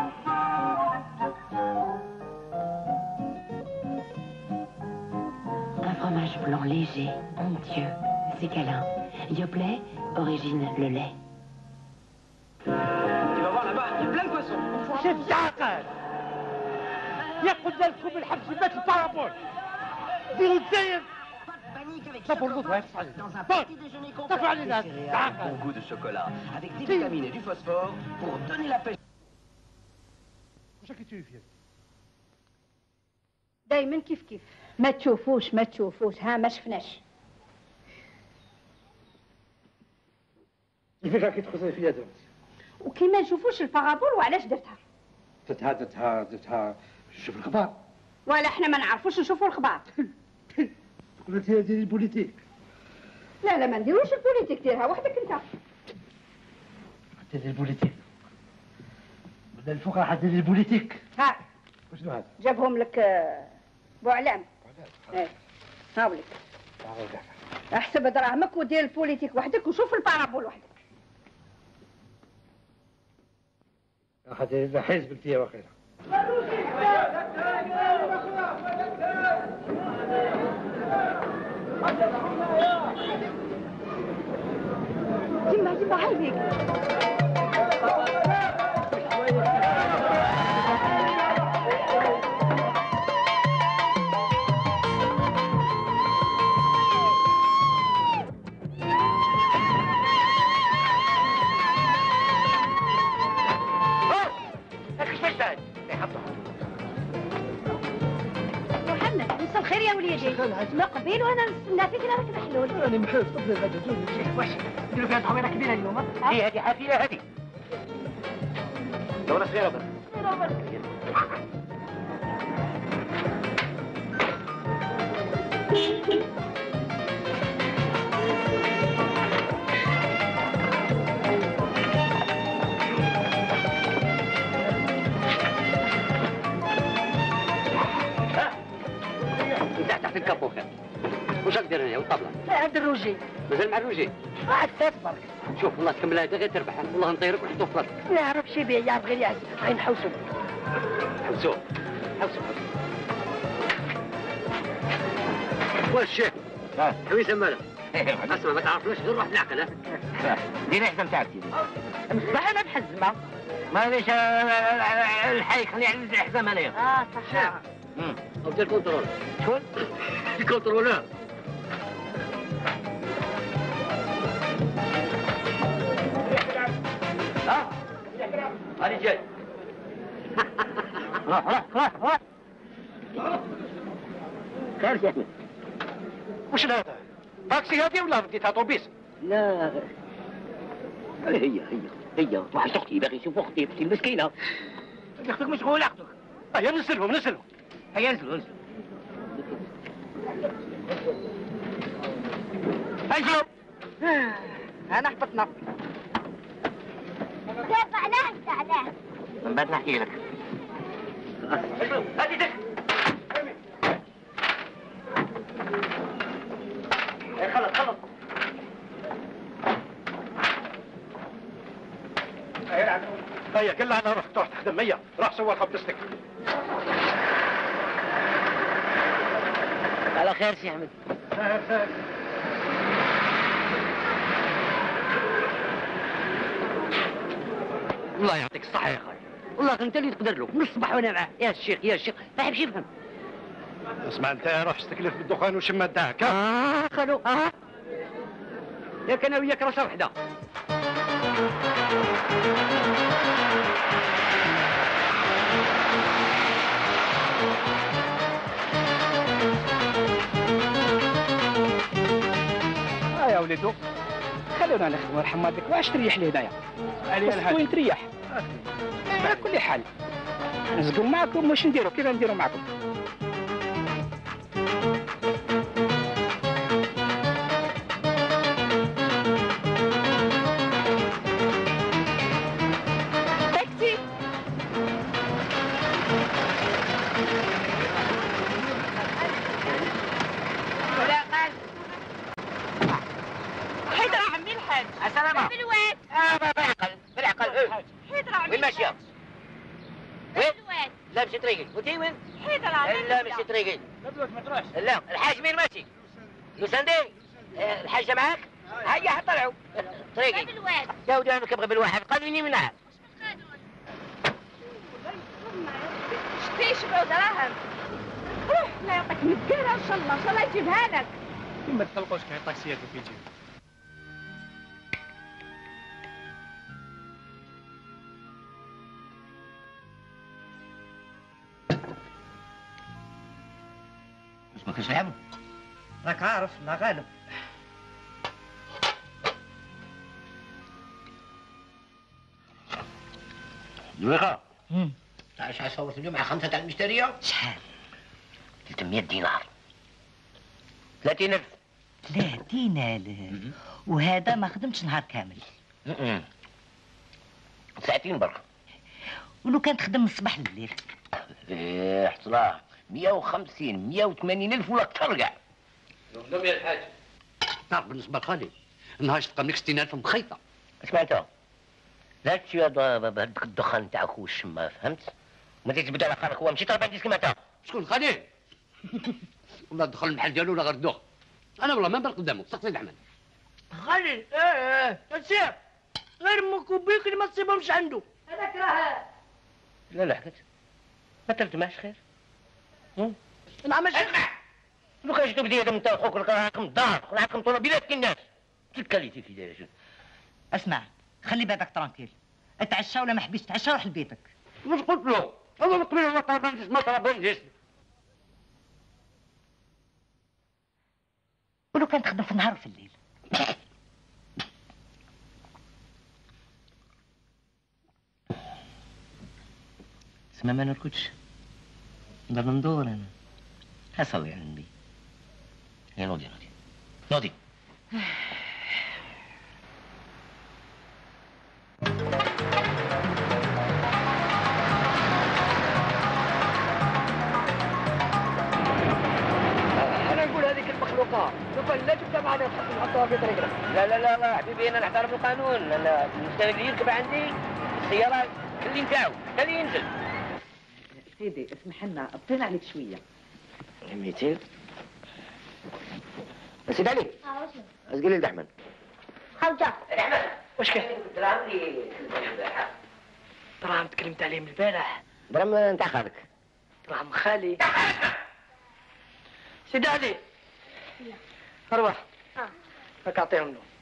Un fromage blanc léger, onctueux, c'est câlin. Yoplait, origine le lait. Tu vas voir là-bas, il y a plein de poissons. شوف تعقل يا قلنا لكم الحبس مات البارابول ديروا الزايد صبوا الوضوء يفصل طفوا علينا Bon goût de chocolat, avec des vitamines et du phosphore pour donner la pêche. واش راكي تشوفي فيها؟ دايما كيف كيف ما تشوفوش ما تشوفوش ها ما شفناش. كيفاش راكي تخزي فيها دابا؟ وكي ما نشوفوش البارابول وعلاش درتها؟ درتها درتها درتها شوف الخبر ولا احنا ما نعرفوش نشوفوا الخبار. قلتي ديري البوليتيك. لا لا ما نديروش البوليتيك ديرها وحدك انت. ديري البوليتيك بدل الفقراء حديري البوليتيك. ها وشنو هذا؟ جابهم لك آه، بوعلام. ايه هاولك احسب دراهمك ودير البوليتيك وحدك وشوف البارابول وحدك. هذا حزب فيها وخيرها. جمع جمع هايليك. خير يا وليدي ما قبيل وانا نستنى فيك راك محلول. راني محلول تفضل غدا جوج. واش نديروا فيها تحويره كبيره اليوم؟ هي هذه حافله هذه. دوره صغيره بس. صغيره بس. تحت الكابو خير. وش ندير هنا والطبله؟ عند الروجي. مازال مع الروجي؟ واحد سات برك. شوف والله تكمل هذا غير تربح، والله نطيرك ونحطوه في بلاصتك. ما يعرفش يبيع يعرف غير يعزف، غير نحوسو. حوسوه حوسوه واش الشيخ؟ ها حويسه ماله؟ اسمع ما تعرفناش غير روح بالعقل. ها دير الحزام تاعك سيدي. صح انا محزمه. معليش الحي خليني على الحزام انايا. اه صح. امم او دير كونترول. شكون؟ الكونترولور. ها هاني جاي. روح روح روح روح. خير يا احمد. وش هذا؟ تاكسي هذه ولا بديتها طوبيس؟ لا هي هي هي واحد اختي باغي يشوف اختي اختي المسكينه. اختك مشغوله اختك. هيا نزلهم نزلهم. هيا نزلوا نزلوا. انزلوا. انا حبطنا. كيف علاه علاه؟ من بعد نحكي لك. هذه دك. خلص خلص. هيا كلها انا روح تروح تخدم. هيا روح سوى خبزتك. على خير سي احمد. الله يعطيك الصحة يا خالد. والله انت اللي تقدر له من الصباح وانا معاه. يا الشيخ يا الشيخ ما يحبش يفهم. اسمع انت روح استكلف بالدخان وشم الدهك. اه خلو اه ياك انا وياك راسه وحده. وليدو خلونا نخدموا رحم والديك واش تريح لي هنايا عليا وين تريح على كل حال نزقوا معكم واش نديروا كيف نديروا معكم تاكسي ولا قال حيدر عمي الحاج السلامة بالواد اه بالعقل بالعقل حيدر عمي وين ماشية؟ وين؟ بالواد لا مشي طريقي وانتي وين؟ حيدر عمي لا مشي طريقي ما تروحش لا الحاج مين ماشي؟ لوساندي آه، الحاجة معاك؟ هيا حطلعوا طريقي بالواد يا ودي انا كنبغي بالواحد قانوني منها شتي شبعوا دراهم روح لا يعطيك مديرها ان شاء الله ان شاء الله يجيبها لك ما تقلقوش كاين طاكسيات وكي يجيو اسمك ايش يا عمو؟ راك عارف لا غالب. زويخة تعال شحال صورت اليوم مع خمسة تاع المشترية؟ شحال؟ ثلاثمية دينار ثلاثين ألف ثلاثين ألف وهذا ما خدمتش نهار كامل. م-م. ساعتين برك. ولو كان تخدم من الصباح لليل؟ ايه حصلاه مية وخمسين مية وثمانين ألف ولا أكثر كاع. نوم يا الحاج. تعرف بالنسبة لخالي النهار تلقى منك ستين ألف مخيطة. اسمع أنت لا تشوي بهذاك الدخان تاعك والشمة فهمت؟ ما تجبد على خالك هو ماشي طربانتيس كيما أنت. شكون خالي؟ والله دخل المحل ديالو ولا غير الدخ. أنا والله ما نبان قدامه سقسي الأحمد. خالي ايه ايه تسير غير مكوبيك اللي ما تصيبهمش عنده هذاك راه لا لا حكت ما ترجمعش خير. نعم اسمع لو كان جيتو بديتهم انت وخوك لك راكم الدار وراكم طوموبيلات كي الناس تكاليتي كي دايره. اسمع خلي بالك ترانكيل اتعشى ولا ما حبيتش تتعشى روح لبيتك. واش قلت له؟ هو من قبل ما طربانتيس ما طربانتيس. ولو كان تخدم في النهار وفي الليل. اسمع ما نركضش نضل ندور انا هصلي عندي يا نوضي نوضي نوضي انا نقول هذيك المخلوقات لو كان لا جبتها معنا تحط نحطوها في طريقنا. لا لا لا لا حبيبي انا نحترم القانون. انا المستند اللي يركب عندي السياره خليه نتاعو خليه ينزل. سيدي اسمح لنا ابطينا عليك شويه. ميتين سيد علي اه وشنو؟ اسقي لي الدحمن. خرجة الدحمن واش كاين؟ دراهم لي البارحه. دراهم تكلمت عليهم البارح. دراهم نتاع خالك. دراهم خالي. سيدي علي اروح اه راك اعطيهم له.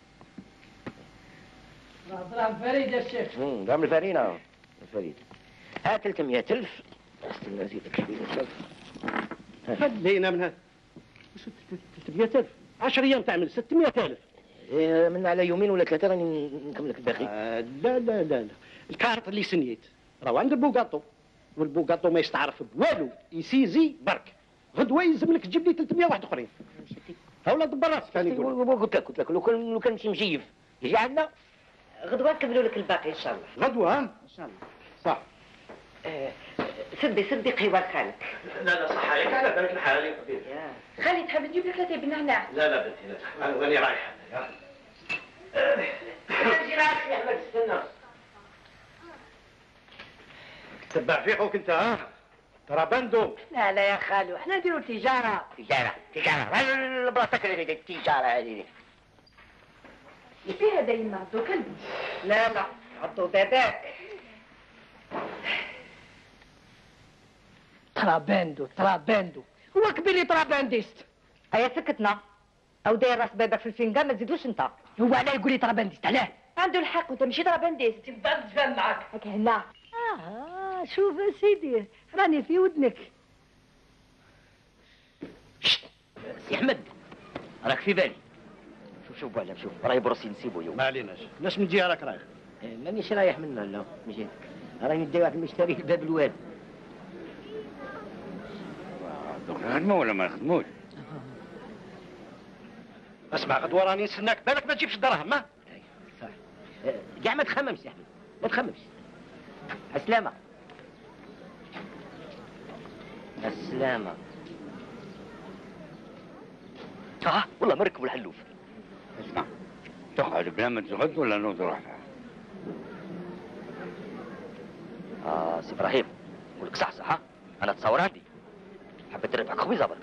دراهم فريد يا شيخ. امم دراهم الفرينه الفريد. ها ثلاثمية ألف. استنى نزيدك شويه. خلينا من هذا. ثلاثمية ألف عشر ايام تعمل ستمية ألف. إيه من على يومين ولا ثلاثه راني نكمل لك الباقي. آه لا لا لا لا الكارت اللي سنيت راهو عند البوغاطو والبوغاطو ما يستعرف بوالو يسيزي برك غدوه يلزم لك تجيب لي ثلاثمية واحد اخرين. هاولا دبر راسك ثاني يقول. قلت لك قلت لك لو كان لو كان مشي مجيف يجي عندنا غدوه نكملوا لك الباقي ان شاء الله. غدوه ها ان شاء الله صح. آه سدي سدي قهوه خالك. لا لا صح عليك على بالك الحال يا حبيبي. خالي تحب تجيب لك ثلاثة بالنعناع. لا لا بنتي لا ماني رايحه يا نجي رايح يا احمد استنى. تبع في خوك انت ها ترى بندو. لا لا يا خالو احنا نديروا تجارة. تجاره تجاره بلاصتك التجاره هذه. فيها دايما عضو كلب. لا لا عضو باباك. تراباندو تراباندو هو كبير ترابانديست. هيا سكتنا او داير راس بابك في الفنجان ما تزيدوش انت. هو علاه يقول لي ترابانديست علاه؟ عنده الحق وانت ماشي ترابانديست. تبدا تفهم معاك. هاك هنا. اه شوف يا سيدي راني في ودنك. سي احمد راك في بالي. شوف شوف بوعلام شوف راهي بروسي نسيبو يوم ما عليناش لاش من جهه راك رايح؟ مانيش رايح منه لا مشيت راني ندي واحد المشتري لباب الواد. دوك نخدموا ولا ما نخدموش؟ اسمع غدوه راني نستناك بالك ما تجيبش الدراهم ما؟ صح كاع ما تخممش يا احمد ما تخممش. السلامة السلامة. اه والله مركب الحلوف. اسمع تقعد بلا ما تغد ولا نوض روحها؟ اه سي ابراهيم ولك صح صح انا تصور عندي حبيت نربحك خبيزه برك.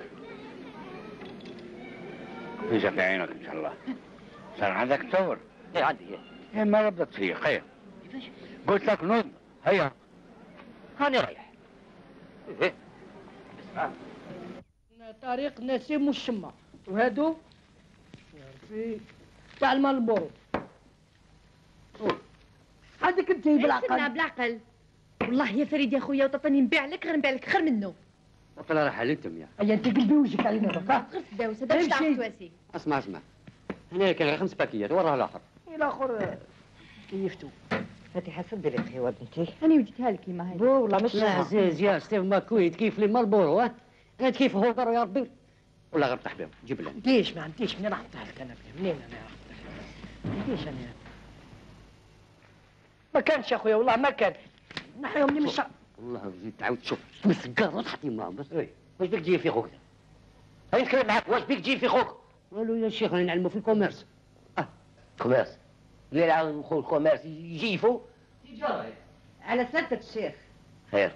خبيزه في عينك ان شاء الله. صار عندك تصور؟ ايه عندي ايه. ايه ما ربطت فيك هيا. قلت لك نوض هيا. هاني رايح. ايه اسمع طريق نسيم والشمة وهادو في تاع المالبورو. هذيك تجي بالعقل. بالعقل والله يا فريد يا خويا وطني نبيع لك غير نبيع لك خير منه. بطل راح عليكم يا اي انت قلبي وجهك علينا بقى غير سداوس هذا باش تعرف تواسي. اسمع اسمع هنا كان غير خمس باكيات وراه الاخر. الاخر كيفتو. فاتحه صدري يا اخي بنتي. انا وديتها لك كيما هاي. بو والله مش لا عزيز يا ستيف ماكويت كيف لي مالبورو ها انا كيف هو يا ربي ولا غير طيح بهم جيب لنا. ليش ما عنديش منين نحطها لك انا بهم منين انا ما عنديش انا ما كانش يا خويا والله ما كان نحيهم لي من الشعب. والله زيد تعاود تشوف مسكر وتحطي معاهم بس. اي واش بيك تجي في خوك؟ هاي نتكلم معاك واش بيك تجي في خوك؟ قالوا يا شيخ راني نعلموا في الكوميرس. اه كوميرس اللي يلعب خو الكوميرس يجيفو تجاره على سلامتك الشيخ. خير.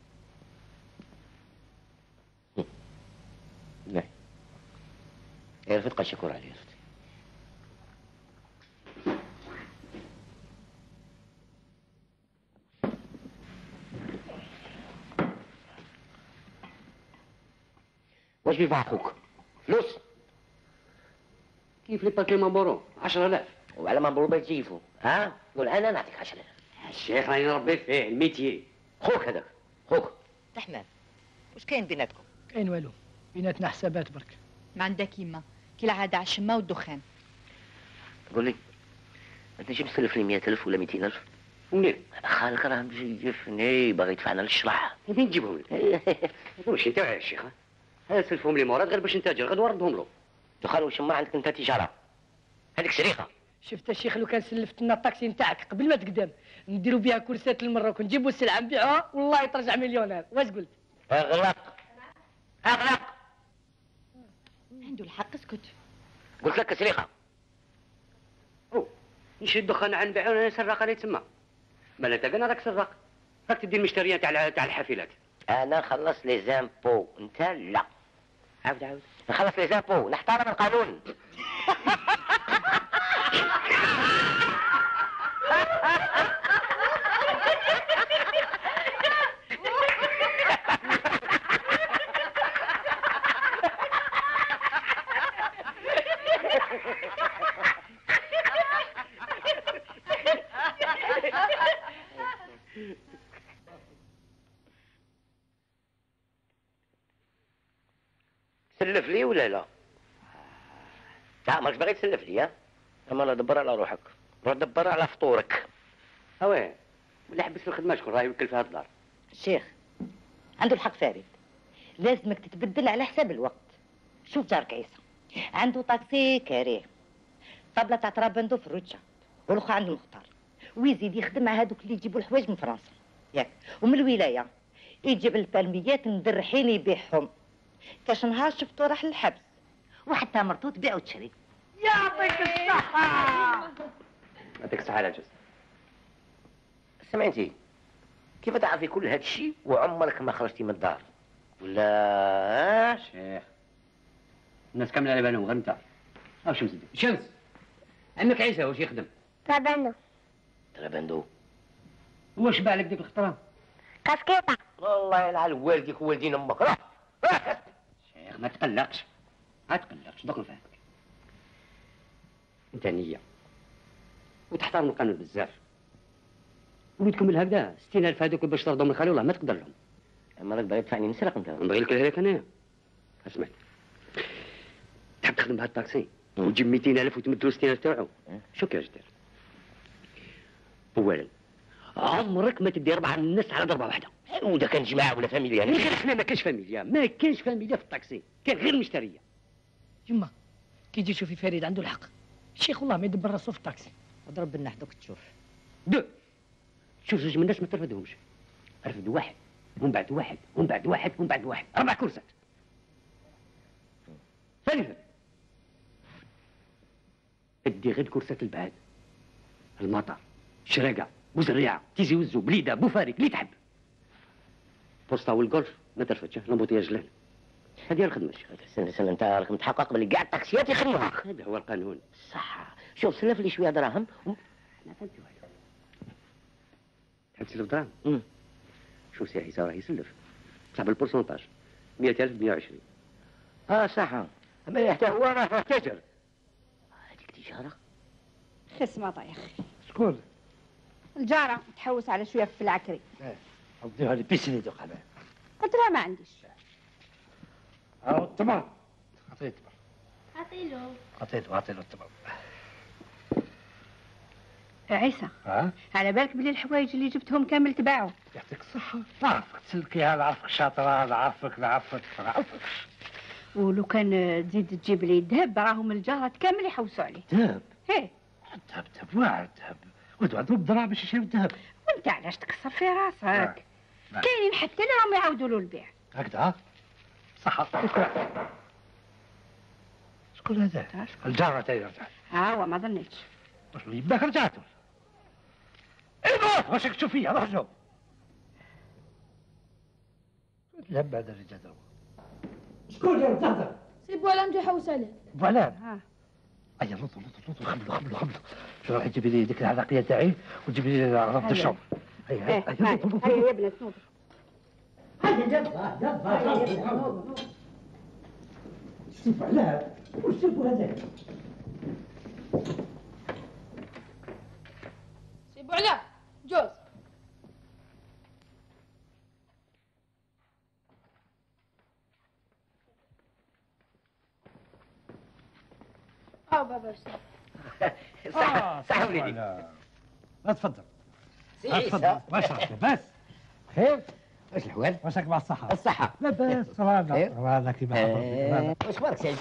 لا عرفت قد شكور عليه عرفت. واش بيباع خوك؟ فلوس؟ كيف لي باكي مامبورو عشرة آلاف. وعلى مامبورو بتجيفو ها؟ قول انا نعطيك عشرة آلاف. الشيخ راني نربي فيه الميتيي. خوك هذاك خوك. رحمن واش كاين بيناتكم؟ كاين والو بيناتنا حسابات برك. ما عندها كيما كي العاده على الشمه والدخان. قول لي انت جيب تسلف لي مئة ألف ولا مئتين ألف؟ منين؟ خالك راه مجيفني باغي يدفعنا للشرح. منين تجيبهم لي؟ واش انت يا شيخ هذا سلفهم لي مراد غير باش نتاجر غدوه ردهم له. دخل واش ما عندك انت تجاره؟ هذيك شريخه. شفت الشيخ لو كان سلفت لنا الطاكسي نتاعك قبل ما تقدم نديروا بها كرسات المروك ونجيبوا السلعه نبيعوها والله ترجع مليونير. واش قلت؟ اغلق اغلق. عنده الحق اسكت. قلت لك سريقه. او نشد الدخان عن نبيعو انا سراق راني تما. مال انت قلنا راك سراق راك تدي المشتريات تاع تاع الحافلات. انا نخلص لي زامبو انت لا. عاود عاود نخلص لي زامبو نحترم القانون. سلف لي ولا لا؟ لا ماكش باغي تسلف لي ها؟ اما لا دبر على روحك، روح دبر على فطورك. اواه ولا حبس في الخدمه شكون راه يوكل في هذا الدار. الشيخ عنده الحق فارد، لازمك تتبدل على حساب الوقت. شوف جارك عيسى عنده طاكسي كاريه، طابله تاع ترابندو في الروتشا، والاخر عنده المختار، ويزيد يخدم مع هذوك اللي يجيبوا الحوايج من فرنسا ياك، ومن الولايه يجيب البالميات مدرحين يبيعهم. كاش نهار شفتو راح للحبس وحتى مرتو تبيع وتشري. يعطيك الصحة. يعطيك الصحة العجوز. سمعي انتي كيف تعرفي كل هذا الشيء وعمرك ما خرجتي من الدار؟ ولا شيخ الناس كامله على بالهم غير انت. ها شمس الدين شمس عمك عيسى واش يخدم؟ ترابندو. ترابندو واش باع لك ديك الخطره؟ كاسكيطة. والله يلعن والديك ووالدين امك. راه شيخ ما تقلقش ما تقلقش دوك نفهمك. انت نية وتحترم القانون بزاف. وليدكم الهكذا ستين ألف هذوك باش ترضوا من الخالي والله ما تقدر لهم. اما راك باغي تدفعني نسرق انت؟ نبغي لك الهلاك انايا. اسمع تحب تخدم بهذا الطاكسي وتجيب مئتين ألف وتمدلو ستين ألف تاعو. شو كاش دير؟ اولا عمرك ما تدي اربعه من الناس على ضربه واحده. وإذا كان جماعه ولا فاميليا غير احنا ما كانش فاميليا، ما كانش فاميليا في الطاكسي، كان غير مشتريه. يما كي تجي تشوفي فريد عنده الحق، الشيخ والله ما يدبر راسو في الطاكسي. اضرب بالنحو دوك تشوف. دو شوف زوج من الناس ما ترفدهمش، رفد واحد ومن بعد واحد ومن بعد واحد ومن بعد واحد، اربع كرسات. ثالثا ادي غير كرسات البعاد، المطر، شراقه، بوزريعه، تيزي وزو، بليده، بوفارق، اللي تحب. بوسطه والجولف ما ترفدش، لامبوتياج لا. هذه هي الخدمه الشيخ. استنى استنى انت راك متحقق باللي كاع الطاكسيات يخدموا هكا. هذا هو القانون. صح. شوف سلف لي شويه دراهم. انا فهمت والو. تحب تسلف دراهم؟ شوف سي عيسى راه يسلف. صاحب البورسونتاج مئة ألف مئة وعشرين. اه صح. اما حتى هو راه تاجر. هذيك تجاره؟ خصمة يا اخي. شكون؟ الجارة تحوس على شوية في العكري. ايه رديها لي بيسني دوك انا. قلت لها ما عنديش. هاو التمر. عطيه التمر. عطيلو. عطيته عطيته التمر. عيسى. ها؟ على بالك بلي الحوايج اللي جبتهم كامل تباعوا. يعطيك الصحة. نعرفك تسلكيها، نعرفك شاطرة، نعرفك نعرفك نعرفك. ولو كان تزيد تجيب لي الذهب راهم الجارات كامل يحوسوا عليه. ذهب؟ ايه. الذهب ذهب واعر الذهب. ودو عندهم الدراهم باش يشريو الذهب. وانت علاش تكسر في راسك؟ نعم. كاينين حتى لهم يعاودوا له البيع. هكذا؟ صحة. شكون هذا؟ الجارة تاعي رجعت. ها هو ما ظنيتش. واش يباك رجعتوا؟ ايه واش راك تشوف فيا؟ روح جاوب. الذهب بعد الرجال هو. شكون اللي تهضر؟ سي بوالان جو يحوس عليه. بوالان؟ ها. ايا لطو لطو لطو خبلو خبلو خبلو. شو راح تجيبي لي ديك العراقية تاعي وتجيبي لي غرفة الشوم. هيا هيا هيا هيا يا بنات نوض. هيا يلا يلا. شوفوا علاه وشوفوا هذاك. سي بوالان جوز. أو بابا صح صح وليدي. لا تفضل. سي عيسى. تفضل. واش راك لاباس؟ خير؟ واش الحوال؟ واش راك مع الصحة؟ الصحة. لاباس رانا رانا كيما حضرتك. واش بارك سي عيسى؟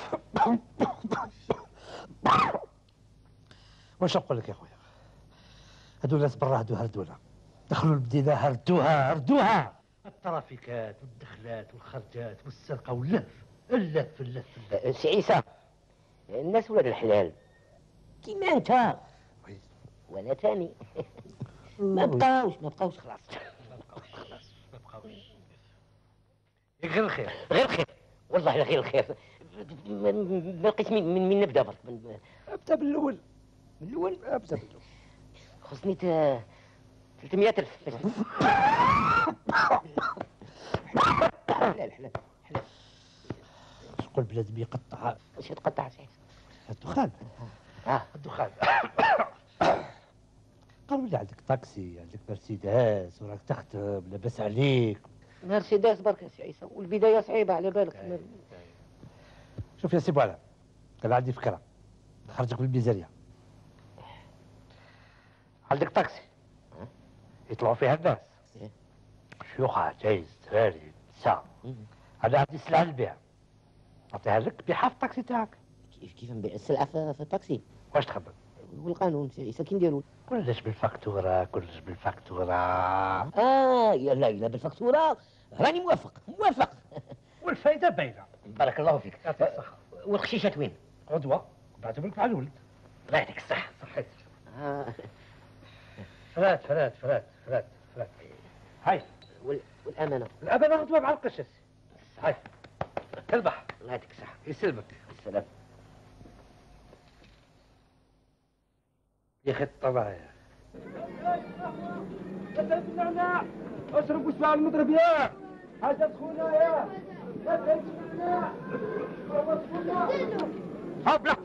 واش نقول لك يا خويا؟ هادو الناس برا هادو هردونا، دخلوا المدينة هردوها هردوها. الترافيكات والدخلات والخرجات والسرقة واللهف، اللهف اللهف اللهف. سي عيسى الناس ولاد الحلال كيما انت وانا ثاني ما بقاوش ما بقاوش خلاص. ما بقاوش خلاص ما بقاوش. غير الخير غير الخير والله غير الخير. ما لقيت من من نبدا برك. ابدا بالاول من الاول ابدا بالاول. خصني ثلاثمئة ألف. حلال حلال حلال. شقول بلاد يقطع. واش يتقطع سي الدخان؟ اه الدخان. قالوا لي عندك طاكسي، عندك مرسيدس وراك تخدم لاباس عليك. مرسيدس برك يا سي عيسى والبدايه صعيبه على بالك. شوف يا سي بوالا، كان عندي فكره نخرجك بالميزانيه. عندك طاكسي يطلعوا فيها الناس، شيوخ عجايز دراري نساء. انا عندي سلعه للبيع، نعطيها لك بيعها في الطاكسي تاعك. كيف كيف نبيع السلعه في, في الطاكسي؟ واش تخمم؟ والقانون سي عيسى كي نديروا؟ كلش بالفاكتوره كلش بالفاكتوره. اه يلا يلا بالفاكتوره راني موافق موافق. والفايده باينه. بارك الله فيك. يعطيك الصحه. والخشيشات وين؟ غدوه بعثهم لك مع الولد. الله يعطيك الصحه. صحيت. آه. فرات فرات فرات فرات فرات. هاي وال... والامانه. الامانه غدوه مع القشاش. هاي تربح. الله يعطيك الصحه. يسلمك. السلام. يا اخي الطبايع. لا النعناع اشرب واسمع المضرب يا حاجه سخونه يا لا النعناع هو سخونه هبلا.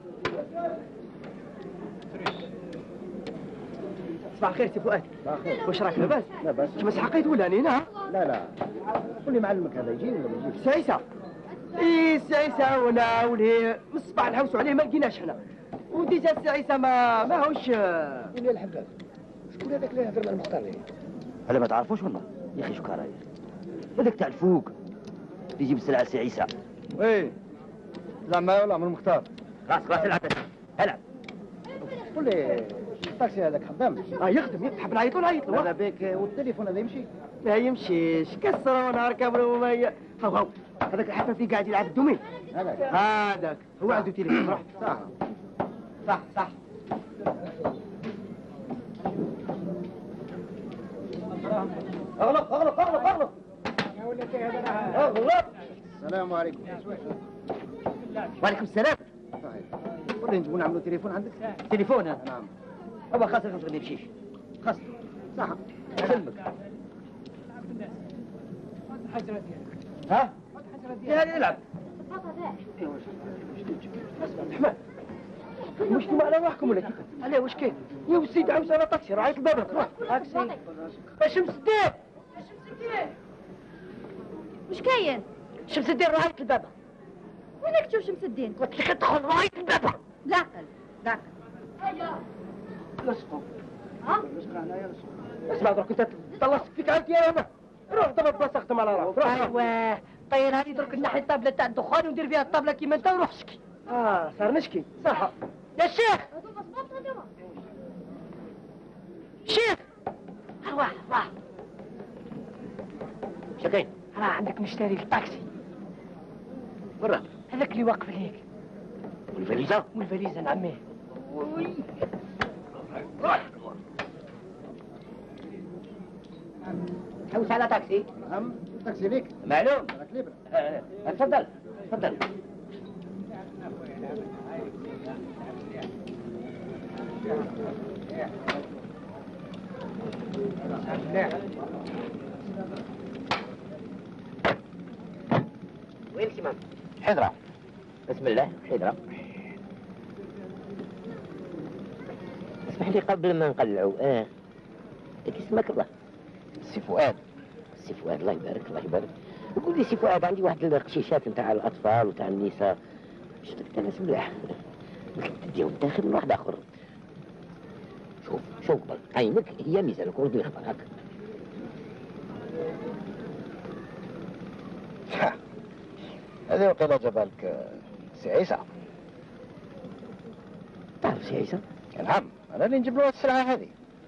صباح الخير سي فؤاد. صباح الخير. واش راك لاباس؟ لاباس. كيما سحقيت ولا هنا؟ لا لا قول لي معلمك هذا يجي ولا ما يجيش؟ سي عيسى اي سي عيسى هنا وليه من الصباح نحوسوا عليه ما لقيناش حنا. وديجا سي عيسى ما ماهوش. وين يا الحباب؟ شكون هذاك اللي يهضر مع المختار؟ هلا ما تعرفوش ولا؟ يا اخي شكرا هذاك تاع الفوق اللي يجيب السلعه سي عيسى. وي لا ما ولا من المختار. خلاص خلاص العب العب. قول لي الطاكسي هذاك خدام؟ اه يخدم يفتح بالعيط نعيط له. لا بك والتليفون هذا يمشي؟ ما يمشيش كسر وانا اركب له وما ي... هاو هاو هذاك الحفا فيه قاعد يلعب الدومين. هذاك هذاك هو عنده تليفون. روح صح صح صح. اغلق اغلق اغلق اغلق يا ولدي هذا اغلق. السلام عليكم. وعليكم السلام. صحيح قول لي نجيبو نعملوا تليفون عندك؟ تليفون هذا؟ نعم. هو خاصة خاصة ما يمشيش. خاصة صح سلمك. ها؟ يا هذا يلعب. رحمن مش انتم على روحكم ولا كيف؟ عليه واش كاين؟ يا ولدي عاوز انا طاكسي راعيت الباب روح. طاكسي. شمس الدين. مش كاين؟ شمس الدين راعيت الباب. وينك تشوف شمس الدين؟ قلت لك ادخل راعيت الباب. لاقل لاقل. لصقوا. ها؟ اسمع درك كنت طلعت فيك عاد يا انا. روح ضرب بلاصه اخدم على روحك. ايوا طير هذه درك ناحيه الطابله تاع الدخان وندير فيها الطابله كيما انت وروح شكي. اه صار نشكي صح. يا شيخ شيخ ارواح ارواح. شكين راه عندك مشتري الطاكسي. برا هذاك اللي واقف ليك. والفريزه؟ والفريزه نعميه. روح حوس على طاكسي. نعم طاكسي ليك. معلوم. راك ليبر. تفضل تفضل. وين الكمام؟ حضرة. بسم الله حضرة. اسمح لي قبل ما نقلعوا اه لك اسمك الله؟ سي فؤاد. سي فؤاد الله يبارك الله يبارك. قول لي سي فؤاد عندي واحد القشيشات نتاع الاطفال وتاع النساء شفت لك ناس ملاح تديهم داخل من واحد اخر. شوف شوف قبل عينك هي ميزانك ورد يخبر هكا. هذا وقيلا جبالك سي عيسى. تعرف سي عيسى؟ نعم انا اللي نجيب له السلعه هذه.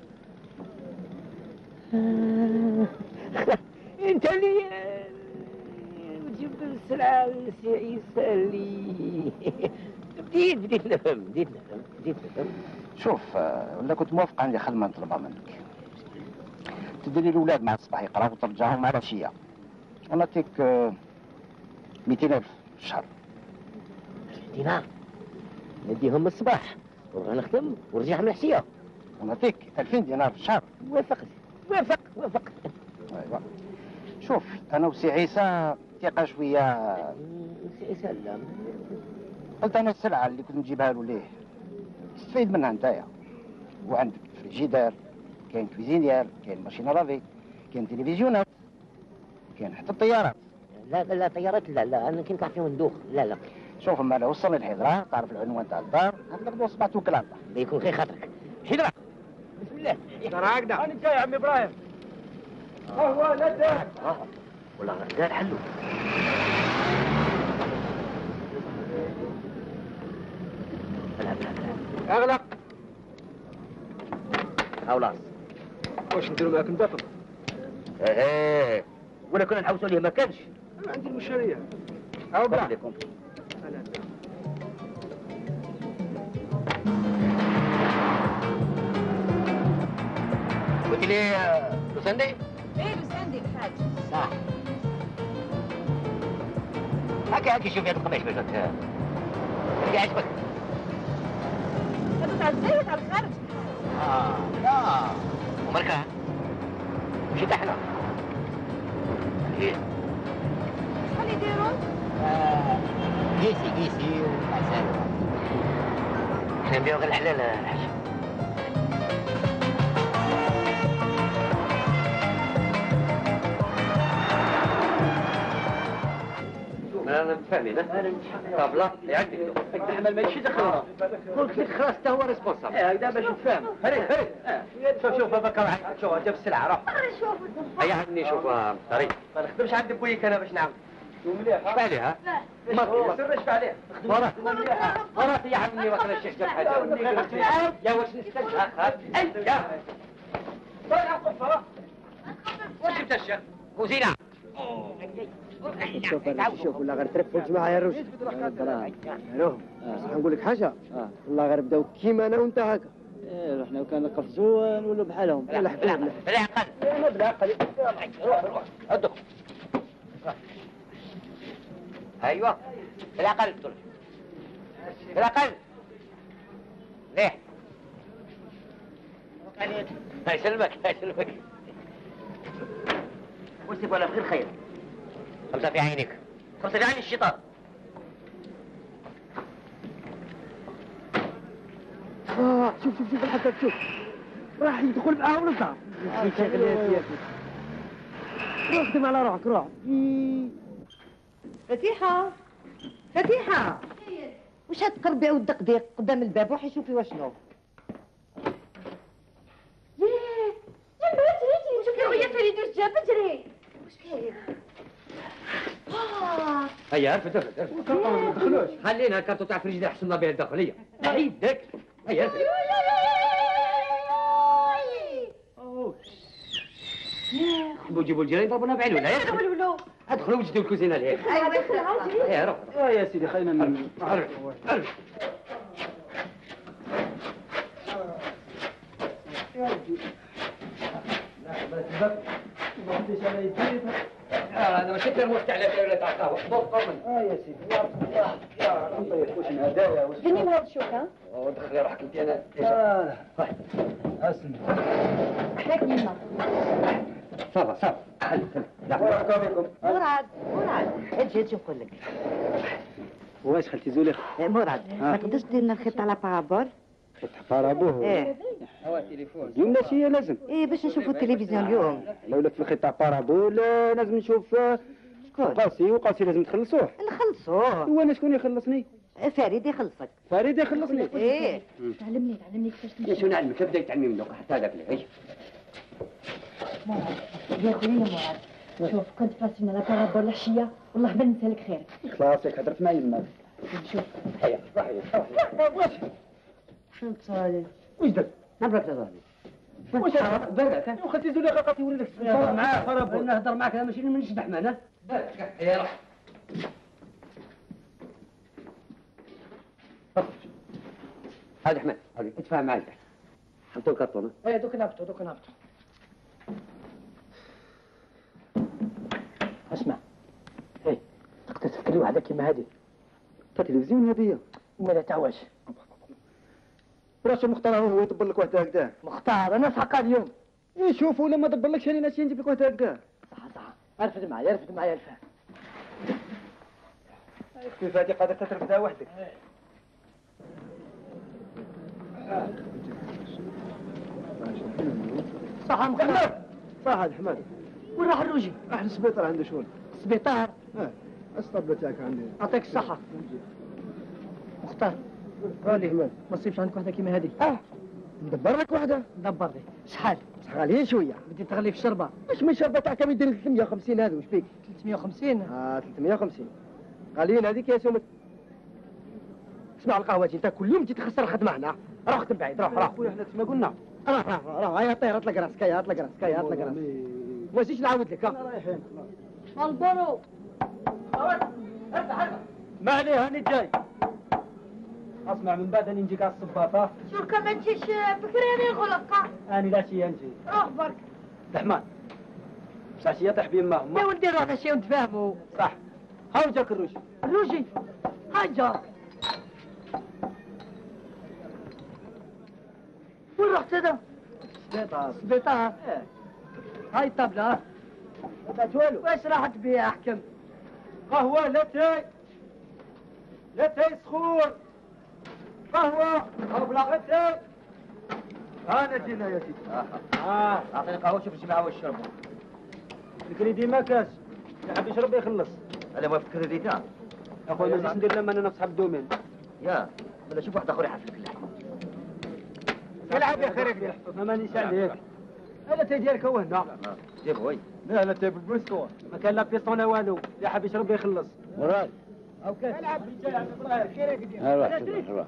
انت اللي تجيب السلعه سي عيسى اللي بديت بديت نفهم بديت نفهم بديت نفهم. شوف ولا كنت موافق عندي خدمه نطلبها منك. تدير لي الاولاد مع الصباح يقراو وترجعهم مع العشيه. ونعطيك مئتين ألف في الشهر. دينار نديهم الصباح ونروح نخدم ونرجع من العشيه. ونعطيك ألفين دينار في الشهر. وافقت وافق وافق. ايوا شوف انا وسي عيسى ثقه شويه. سي عيسى لا قلت انا السلعه اللي كنت نجيبها له ليه تستفيد منها نتايا. وعندك فريجيدار، كاين كويزينيير، كاين ماشينه لافي، كاين تلفزيونات، كاين حتى الطيارات. لا لا لا طيارات لا لا انا كنت نعطيهم ندوخ لا لا. شوف اما لو وصلني الحضره تعرف العنوان تاع الدار نقدر نصبح توكل على الله. بيكون خير خاطرك. حضره بسم الله. ترى هكذا. انا جاي يا عم ابراهيم. هو لا داك. والله قال حلو. لا لا لا. اغلق. خلاص. واش نديروا معاك ندافع؟ ايه ولا كنا نحوسوا ليه ما كانش. انا عندي المشاريع. هاو بلا. قلت لي لوساندي؟ ايه لوساندي الحاج. صح. هكا هكا شوفي هذا القماش باش هكا. اللي عجبك. هذا تاع الزايد على الخارج. اه لا ومالك مشيت احنا. ايه شحال يديروا؟ آه قيسي قيسي وعسل. احنا نبيعو غير الحلال الحاج. رانا متفاهمين انا متفاهمين طابله اللي عندك العمل ماشي دخلنا قلت لك خلاص حتى هو ريسبونسابل ايه هكذا باش نتفاهم فريد فريد شوف شوف هذاك راه شوف جاب السلعه راه شوف هيا عندي شوفها فريد ما نخدمش عند بويك انا باش نعاود شوف عليها ما سرش عليها وراه وراه يا عمي وكلا الشيخ جاب حاجه يا واش نستنى خاف يا طلع القفه واش جبت الشيخ وزينه شوف شوف ولا غير ترفد معايا الرشد روح نقول لك حاجه والله غير بداو كيما انا وانت هكا ايه رحنا وكان نقفزوا نولوا بحالهم بالعقل بالعقل انا بالعقل روح روح ادخل ايوه بالعقل تدخل بالعقل ليه الله يسلمك الله يسلمك وش تبغى له بغير خير خمسة في عينك خمسة في عين الشيطان اه شوف شوف شوف الحكا شوف راح يدخل معاهم للدار روح خدم على روحك روح فتيحة فتيحة وش هتقربي او الدقديق قدام الباب روحي شوفي واشنو ياه يما اجري شوفي يا فريد واش جاب اجري واش كاين هيا ارفد ارفد ارفد ما تدخلوش خلينا الكارتو تاع فريجيدير حصلنا به الداخليه عيد داك هيا ارفد جيبوا جيبوا الجيران يضربونا بعينونا يا اخي ادخلوا وجدوا الكوزينه لهيك ايوا اجري يا روح اه يا سيدي خلينا من ارفد ارفد انا ماشي كنوقت على ولا تاع قهوه ضبط اه يا سيدي يا يا نطيح واش هدايا واش دني هذا الشوك ها دخلي روحك انت انا اه اسلم هاك يما صافا صافا خلي خلي بارك بكم مراد مراد اجي اجي نقول لك واش خالتي زوليخ مراد ما تقدرش دير لنا الخيط على بارابول خيط بارابول ايه هو التليفون اليوم ماشي لازم ايه باش نشوفوا التلفزيون اليوم لولا في الخيط تاع بارابول لازم نشوف قاسي وقاسي لازم تخلصوه نخلصوه هو انا شكون يخلصني فريد يخلصك فريد يخلصني ايه تعلمني تعلمني كيفاش يا شو نعلمك ابدا تعلمي من دوك حتى هذاك اللي عيش مراد يا خويا مراد شوف كنت راسلنا على بارابول العشيه والله بان نسالك خير خلاص ياك هضرت مع يماك شوف هيا روحي واش شنو تصاير واش درت نبرك تظهري واش برك وخالتي زوليخ قاطي يوري لك نهضر معاه بارابول نهضر معاك انا ماشي من نشبح معنا برك هيا روح هذا احمد هذا اتفاهم معايا حطوا الكرتونه ايه دوك نهبطوا دوك نهبطوا اسمع ايه تقدر تفكر لي واحده كيما هذه تاع تلفزيون هذه وما لا تعواش راسو مختار هو يدبر لك واحد هكذا مختار انا سحقها اليوم ايه شوف ولا ما دبرلكش انا ناسي نجيب لك واحد هكذا صح صح ارفد معايا ارفد معايا الفهم كيف هذه قادر تترفدها وحدك صح مختار صح هذا حماد وين راح الروجي راح للسبيطار عنده شغل السبيطار اه الصبله تاعك عندي يعطيك الصحه مختار راني حماد ما تصيبش عندك واحده كيما هذه اه ندبر لك واحده دبر لي شحال شحال شويه بدي تغلي في الشربه واش من شربه تاع كم يدير لك ثلاثمية وخمسين هذا واش بيك ثلاثمية وخمسين اه ثلاثمية وخمسين غاليين هذيك يا سومت اسمع القهوه انت كل يوم تجي تخسر الخدمه هنا روح خدم بعيد روح روح خويا احنا كما قلنا روح روح روح هيا طير اطلق راسك هيا اطلق راسك هيا اطلق راسك ما نجيش نعاود لك ها رايحين البرو ما عليه هاني جاي اسمع من بعد اني نجيك على الصباطه شو كما تجيش بكري غلقه اني لا شي نجي روح برك الرحمن ساشي يطيح بيماهم يا ولدي روح شي ونتفاهموا صح هاو جاك الروجي الروجي هاي جاك وين رحت هذا؟ سبيطار سبيطار ايه هاي الطبلة ما والو واش راحت بيها احكم؟ قهوه لا تاي لا تاي سخون قهوه او بلا غير تاي انا جينا يا سيدي اه اعطيني قهوه شوف ايش معاه يشربوا الكريدي ما كاش اللي حاب يشرب يخلص هذا ما فكر ديتا اخويا ما نزيدش ندير لما انا نصحى الدومين. يا ولا شوف واحد اخر يحفلك اللحم. العب يا اخي رجلي ما مانيش عليك. انا تي ديالك هو هنا. جيب وي. لا لا تيب البوستون ما كان لا بيستون والو، اللي حاب يشرب يخلص. مراد او كان العب رجال عبد الله كي رجلي. روح روح.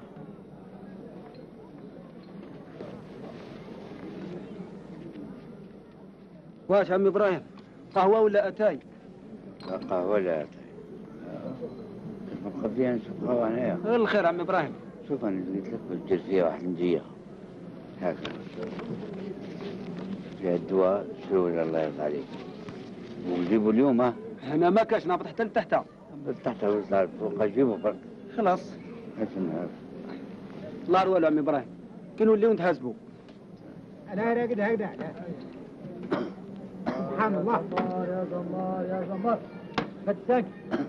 واش عمي ابراهيم قهوه ولا اتاي؟ لا قهوة ولا اتاي. مقضيها نشوف قهوة هنايا. الخير عمي ابراهيم. شوف انا قلت لك بدير فيها واحد النجية هكذا فيها الدواء شو الله يرضى عليك ونجيبوا اليوم ها. هنا ما كاش نهبط حتى لتحت. لتحت وصار فوق جيبوا برك. خلاص. اسمع الله والو عمي ابراهيم كي نوليو نتحاسبوا. انا راقد هكذا سبحان الله. يا زمار يا زمار فتاك.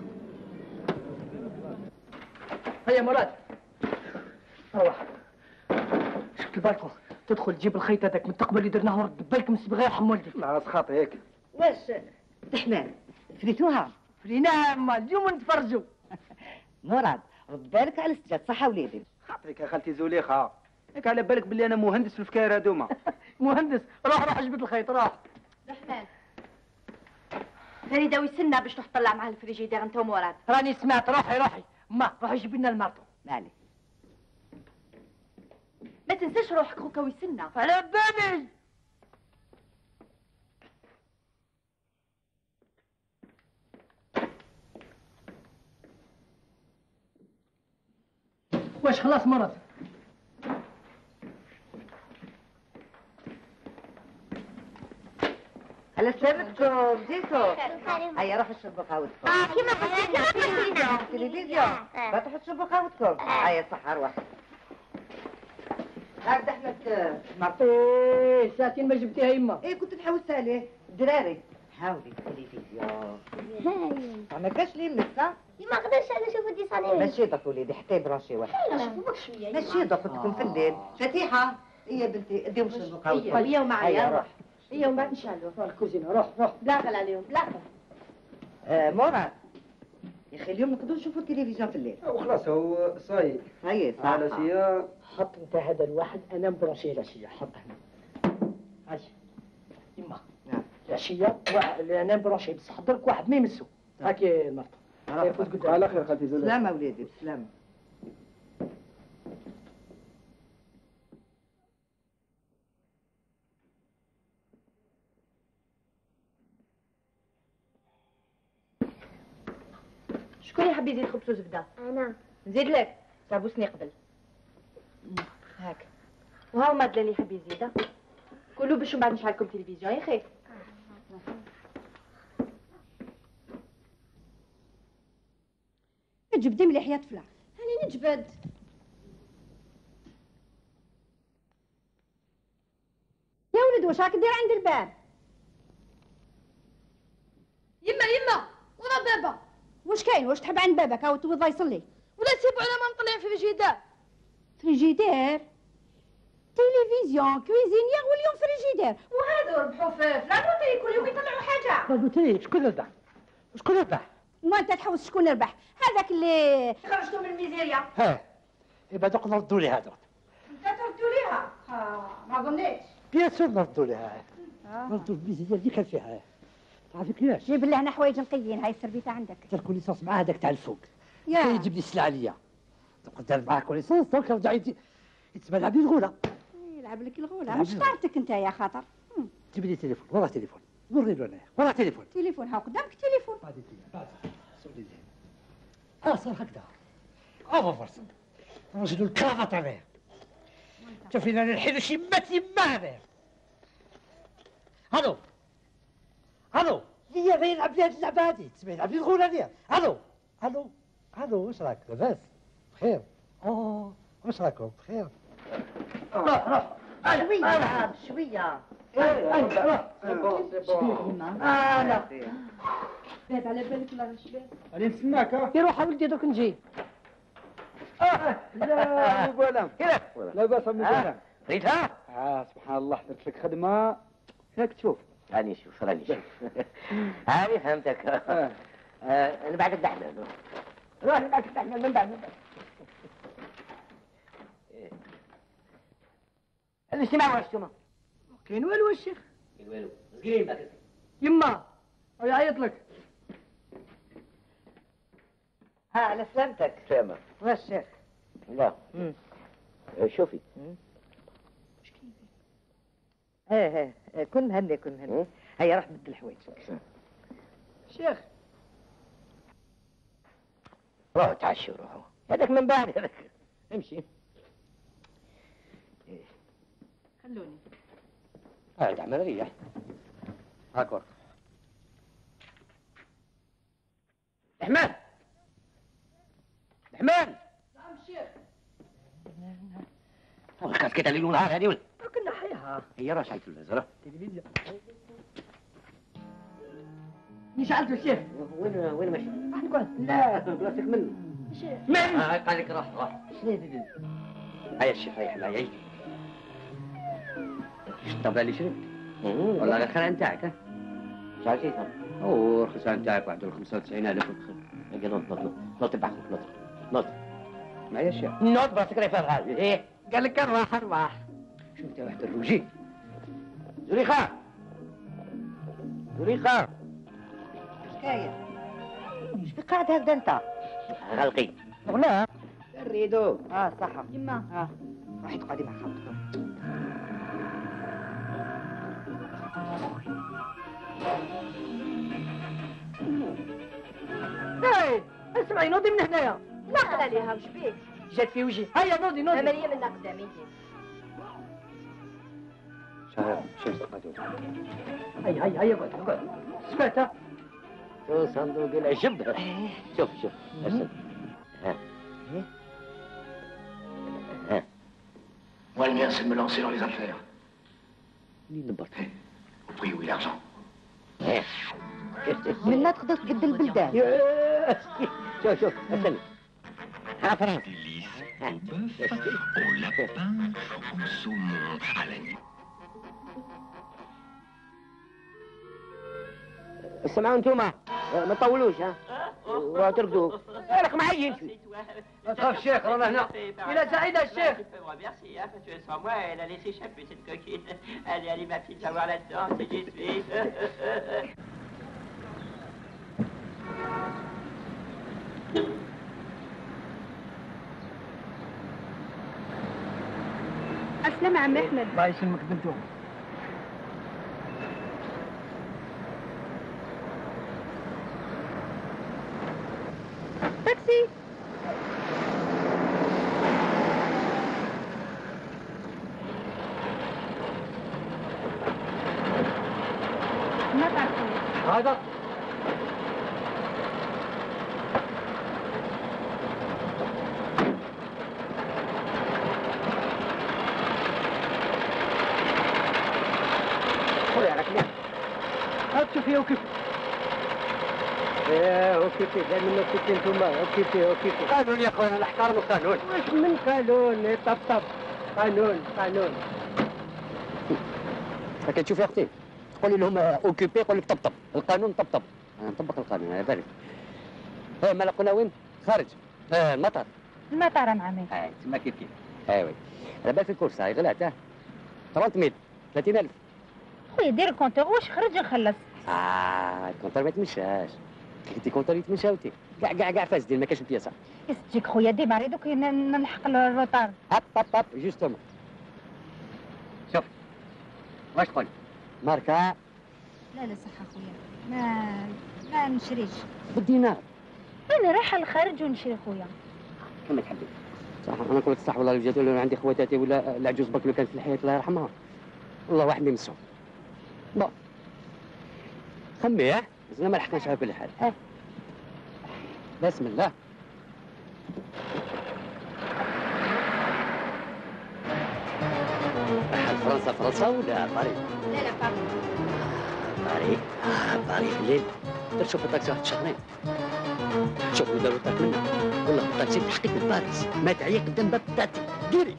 هيا مراد روح شفت البالكون تدخل تجيب الخيط هذاك من التقبل اللي درناه ورد بالك من الصبغه يرحم والديك. ناقص خاطيك. واش تحمان فريتوها؟ فريناها اما اليوم نتفرجوا. مراد رد بالك على السجاد صح وليدي. خاطرك يا خالتي زوليخه. ياك على بالك باللي انا مهندس في الفكاير هذوما. مهندس روح روح جبد الخيط روح. رحمن فريده ويسنى باش تروح تطلع معاه الفريجيدير انت ومراد. راني سمعت روحي روحي ما روحي جيبي لنا المرطو. مالي ما تنساش روحك خوكا ويسنى. على بالي. واش خلاص مرض؟ على سلامتكم جيتوا. هيا روحوا شربوا قهوتكم. اه كيما قلنا كيما التلفزيون روحوا شربوا قهوتكم. هيا صح روح. هكذا احنا مرتو. ايه ساعتين ما جبتيها يما. ايه كنت نحوس عليه الدراري. حاولي التلفزيون. ما كاش لي منسا. ما نقدرش انا نشوف الديسانيمي. ماشي دوك وليدي حتى يبراشي واحد. ماشي دوك تكون في الليل. فتيحة هي بنتي اديهم شربوا قهوتكم. هي ومعايا روح. هي ومن بعد نشعلوا. روح الكوزينه روح روح. بلاغل عليهم بلاغل. آه مراد يا اخي اليوم نقدروا نشوفوا التلفزيون في الليل. وخلاص هو صاي. هيا صح. على شيء حط انت هذا الواحد انا مبرشي العشيه حط هنا. هاي يما. نعم. العشيه واحد انا مبرشي بس حضرك واحد ما يمسو. هاكي المرطو. على خير خالتي زوليخه. سلامة وليدي بسلامة. شكون يحب يزيد خبز وزبده؟ انا نزيد لك سابوسني قبل. هاك وهاو مادلين يحب يزيدها. كلوا باش من بعد نشعل لكم تلفزيون يا اخي. جبدي مليح يا طفله. هاني نجبد. يا ولد واش راك دير عند الباب؟ يما يما ولا بابا. واش كاين؟ واش تحب عند بابك او توضى يصلي؟ ولا تسيبوا على ما مطلعين في الفريجيدير. فريجيدير تلفزيون كويزينيير واليوم فريجيدير. وهذا ربحوا في لابوتي كل يوم يطلعوا حاجه. لابوتي شكون ربح؟ شكون ربح؟ ما انت تحوس شكون ربح؟ هذاك اللي خرجتوا من الميزيريا. ها يبقى دوك نردوا لي هذا. انت تردوا ليها. ها ما ظنيتش. بيان سور نردوا لها. نردوا الميزانيه اللي كان فيها. تعرفي كيفاش؟ جيب لنا حوايج نقيين هاي السربيته عندك. درت كوليسونس مع هذاك تاع الفوق. يا كان يجيب لي السلعه ليا. دوك دار معاه كوليسونس دوك رجع يتسمى لعب لي الغوله. يلعب لك الغوله مش طارتك انت يا خاطر. جيب لي تليفون والله تليفون. وري له انا والله تليفون. تليفون ها قدامك تليفون. بعد بعد سولي لي. اه صار هكذا. اه فرصه. رجل الكرافات عليه. شوفي انا الحين شي مات يما هذا. الو الو ليا باين يلعب لي هاد اللعبه هادي تسمى يلعب لي الغوله ليا. الو الو الو واش راك لاباس؟ بخير؟ اوه واش راكم بخير؟ روح روح شوية العب شوية. روح انا باب على بالك ولا مش باب؟ راني نستناك. ها يروح ولدي دوك نجي. اه لا ابو بلام كيفك؟ لاباس عمي بلام. ريتها؟ اه سبحان الله درت لك خدمه هاك تشوف. راني نشوف راني نشوف. هاني فهمتك. اه انا بعدك دحنا. روح معك تحمل من بعد من بعد. هذا الاجتماع واش انتوما؟ كاين والو الشيخ. كاين والو، صغيرين باك. يما يعيط لك. ها على سلامتك. سلامة. واش الشيخ؟ الله. شوفي. ايه ايه كن مهني كن مهني. هيا روح بدل حوايجك. شيخ. روحوا تعشوا روحوا. هذاك من بعد هذاك. امشي. خلوني. قاعد عمل ريح. هاكور. رحمن. رحمن. نعم الشيخ. كاسكيت الليل ونهار هذه ولا؟ كنا حيها. هي راه شعلت التلفزيون. تلفزيون. مين شعلته الشيخ؟ وين وين ماشي؟ راح نقعد. لا بلاصتك منه. الشيخ. من؟ آه قال لك روح روح. شنو هذا؟ هيا الشيخ ريح معايا. الطبله اللي شربت؟ والله غير الخير نتاعك ها؟ شحال فيها؟ اوه الخساره نتاعك واحد خمسة وتسعين ألف ودخل. هيا نوض نوض نوض تبع خوك نوض نوض. معايا الشيخ؟ نوض براسك راهي فيها الغالي. ايه؟ قال لك ارواح ارواح. شوف انت واحد الروجي. زليخة. زليخة. حكاية. ايش بك قاعد هكذا انت؟ غلقي. لا. الريدو. اه صح. يما. اه روحي تقعدي مع خالتك. ايه اسمعي نوضي من هنايا. نقل عليها وش بيك؟ جات في وجهي. هيا نوضي نوضي. عملية من قدامي. شهر شمس قدوم. هيا هيا هيا اقعد اقعد. سمعت؟ شو صندوق العجب. شوف شوف ارسل. ها. ها. Moi, le mien, c'est de me lancer dans les affaires. Oui, oui, l'argent. منا تقدر تبدل البلدان. شوف شوف استنى. ها فرنسا. Au lapin, au saumon, à l'agneau. اسمعوا انتوما ما تطولوش ها وترقدوا. راك معين انت. ما تخافش الشيخ رانا هنا. إلى سعيدة الشيخ. Merci, hein, parce que sans moi, elle a laissé échapper cette coquine. Allez, allez, ma petite, savoir là-dedans, c'est qui suis. السلام عم احمد. الله يسلمك بنتو. تاكسي. ما تعرفون. هذا. خويا راك مليح. هات شوفي وكيف. ايه اوكيبي لا منو كيفي انتوما اوكيبي اوكيبي. قانون يا خويا الاحترام القانون. واش من قانون طب طب. قانون قانون. راك تشوف يا اختي تقولي لهم اوكيبي يقول لك طبطب. القانون طبطب. انا نطبق القانون على بالك. ايه مالا قلنا وين؟ خارج. اه المطار. المطار معمي. اه تما كيف كيف. ايوه على بالك الكورس هاي غلات ها. ثلاثمية ميل ثلاثين ألف. خويا دير الكونتور واش خرج نخلص. اه الكونتور ما يتمشاش. كنتي كونتور يتمشى وتي. كاع كاع كاع فاسدين ما كاش البياسه. يستجيك خويا ديماري دوك نلحق الروطار. هاب هاب هاب جوستومون. شوف واش تقول؟ ماركة. لا لا صح خويا ما ما نشريش. بالدينار. انا رايحه للخارج ونشري خويا. كما تحبي. صح انا نقول لك صح والله الجدول ولا عندي خواتاتي ولا العجوز برك لو كانت في الحياه الله يرحمها. والله واحد ما يمسهم. بون. خمي ها؟ زين ما لحقناش على كل حال. اه. بسم الله. فرنسا فرنسا ولا باريس؟ لا لا باريس. باريس؟ آه باريس الليل. درت شوف الطاكسي واحد الشهرين. شوف لو داروا طاك منا. والله الطاكسي تحقيق لباريس. مات عليا قدام باب بتاعتي. ديري.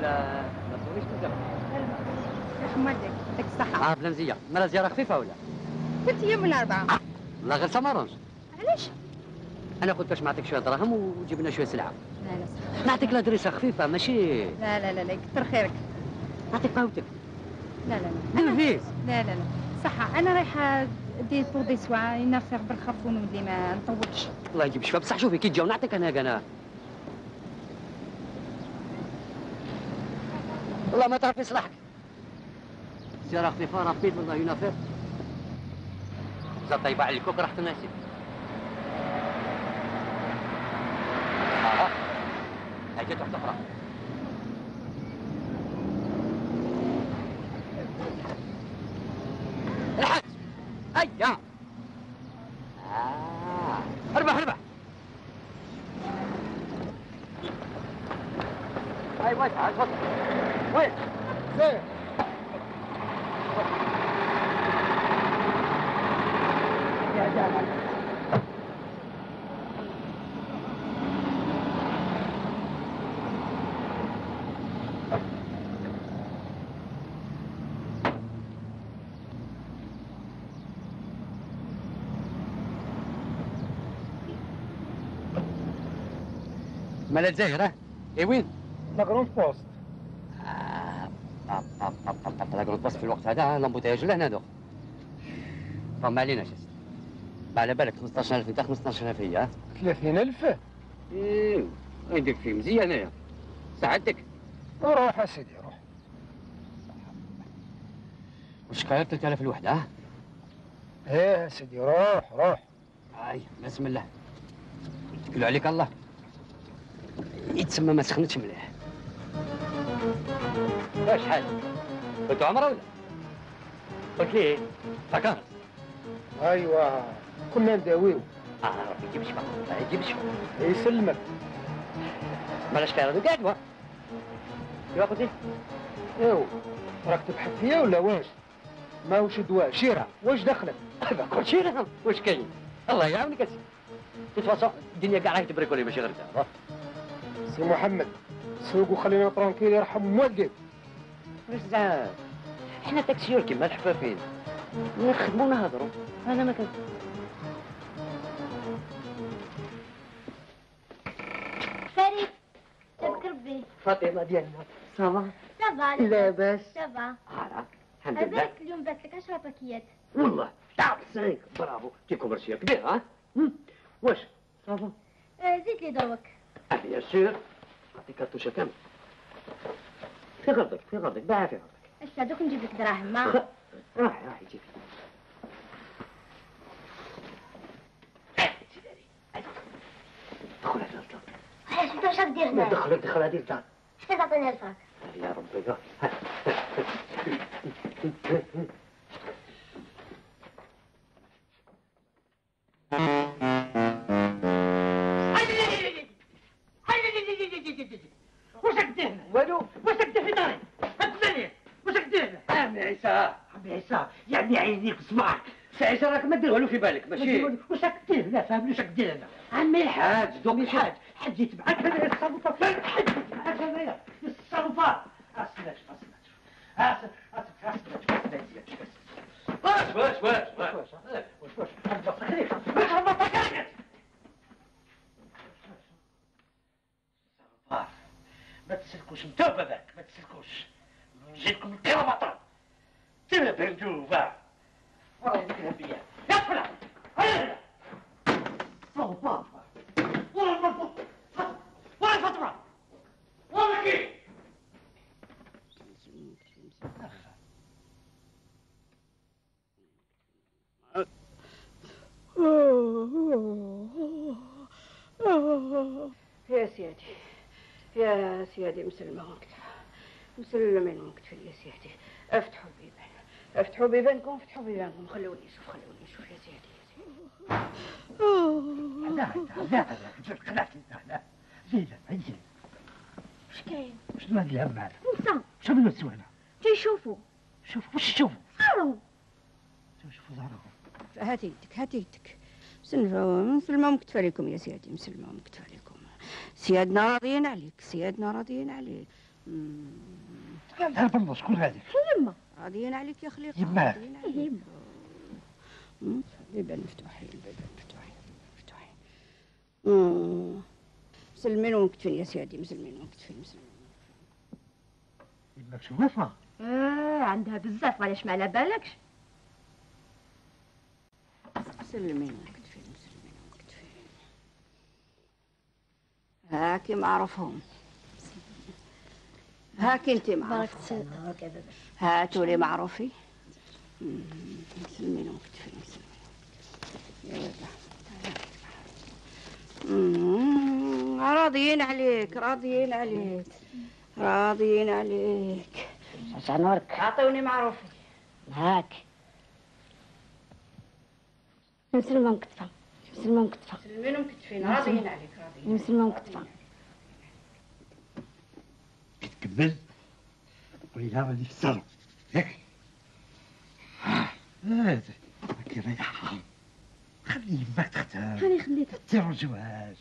ولا ما تصوريش بزاف. يا حمادك يعطيك الصحة. اه بلا مزيه، مالا زياره خفيفه ولا؟ ثلاث ايام ولا أربعة. لا غير سمرونج. علاش؟ انا قلت باش نعطيك شويه دراهم وتجيب لنا شويه سلعه. لا لا صح. نعطيك لادريسه خفيفه ماشي. لا لا لا لا كثر خيرك. نعطيك قهوتك. لا لا لا. ديفيز. لا لا لا. صح أنا رايحة دي بور دي سوا ينافر بالخرفون ولي ما نطولش. الله يجيب الشفاء بصح شوفي كي تجاو نعطيك انا انا. والله ما تعرف يصلحك. سيارة خفيفة رابيد والله ينافر. زاد طيبة على الكوك راح تناسب. اه هاي جات واحدة أخرى. الحاج هيا. آه اربح اربح. هاي واسعة تفضل. وين؟ زين. يا جمال. مالا الجزائر ها؟ اي وين؟ لا كروند بوست. لا كروند بوست في الوقت هذا لامبوتياج لهنا دوك. فما عليناش يا سيدي. على بالك خمسطاش ألف انت خمسطاش ألف هي ها؟ ثلاثين ألف؟ ايه عندك في مزيه انايا. ساعدتك. روح يا سيدي روح. وش كاين ثلاثة آلاف الوحده ها؟ ايه يا سيدي روح روح. هاي بسم الله. يتكلوا عليك الله. يتسمى ما سخنتش مليح. واش حالك؟ كنتو عمره ولا؟ قلت لي فكرت. ايوا كنا نداويو. اه ربي يجيب شفا الله يجيب شفا. يسلمك. مالاش كاين هذوك قاعد ايوا قلت لي؟ ايوا راك تبحث فيا ولا واش؟ ما وش دواء شيرة واش دخلك؟ كل شيرة واش كاين؟ الله يعاونك يا سيدي. تتفاصل الدنيا كاع راهي تبرك لي ماشي غير انت. سي محمد سوق وخلينا طرونكيل يرحم والديك. واش زعما؟ حنا تاكسيور كيما الحفافين نخدمو نهضرو. انا ما كان فريد تذكر ربي. فاطمة ديالنا صافا؟ صافا لاباس؟ صافا. اه الحمد لله. هذاك اليوم بات لك عشرة باكيات. والله تعرف سيك برافو تي كوميرسيال كبير ها؟ واش؟ صافا؟ آه زيد لي دروك. اه بيان سور نعطيك الطوشه كامل. في غرضك في غرضك باع في غرضك. اسا دوك نجيب لك دراهم ما. راح راح يجيب. دخل هذا الدار. علاش انت واش راك دير هنا؟ دخل دخل هذه الدار. شكون تعطيني الفراك؟ يا ربي قال. واش راك دير هنا؟ والو واش راك دير في داري؟ هتبني واش راك دير هنا؟ عمي عيسى عمي عيسى يعني عينيك وصباعك. سي عيسى راك ما ديرها له في بالك ماشي. واش راك دير هنا فاهمني واش راك دير هنا؟ عمي الحاج دوك الحاج حد يتبعك هنايا التصرفات حد يتبعك هنايا التصرفات. اسمعش اسمعش اسمعش اسمعش واش واش واش واش واش واش واش هبطك عليك هبطك عليك. ما تسلكوش انتو باباك ما تسلكوش نجيلكم القرابطه تبع بندوبه والله يديك الهبيه يا فلان هيا صوبا والله المرفوض والله فاطمه والله كيف يا سيدي يا سيدي مسلمة مسلمين مكتفل يا سيدي. افتحوا البيبان افتحوا بيبانكم افتحوا بيبانكم خلوني نشوف خلوني نشوف يا سيدي يا سيدي. لا لا لا قلعتي لا زينة زينة واش كاين؟ شنو هاد الهم هذا؟ انت شنو اللي تسوينا؟ تيشوفوا شوفوا واش تشوفوا؟ صاروا شوفوا زهرهم. هاتي يدك هاتي يدك. مسلمة مسلمة مكتفة لكم يا سيدي مسلمة مكتفة لكم. سيادنا راضيين عليك سيادنا راضيين عليك. تعال بالله شكون هذيك؟ يما راضيين عليك يا خليقة. يما. راضيين عليك. يما. البيبان مفتوحين البيبان مفتوحين مفتوحين. مسلمين ومكتفين يا سيدي مسلمين ومكتفين مسلمين. يما شوفها. اه عندها بزاف معليش ما على بالكش. مسلمين ومكتفين مسلمين ومكتفين. هاكي معرفهم. هاكي انت معرفهم. هاتوا لي معروفي. مسلمين ومكتفين مسلمين. يا ولد. راضيين عليك راضيين عليك راضيين عليك. عشان نورك. اعطوني معروفي. هاك. مسلمة مكتفة مسلمة مكتفة مسلمين ومكتفين راضيين عليك راضيين. مسلمة مكتفة. تكمل قولي لها راني في الصالون ياك. هذا هاكي ريحها خلي يماك تختار. هاني خليتها. ديروا الجواز.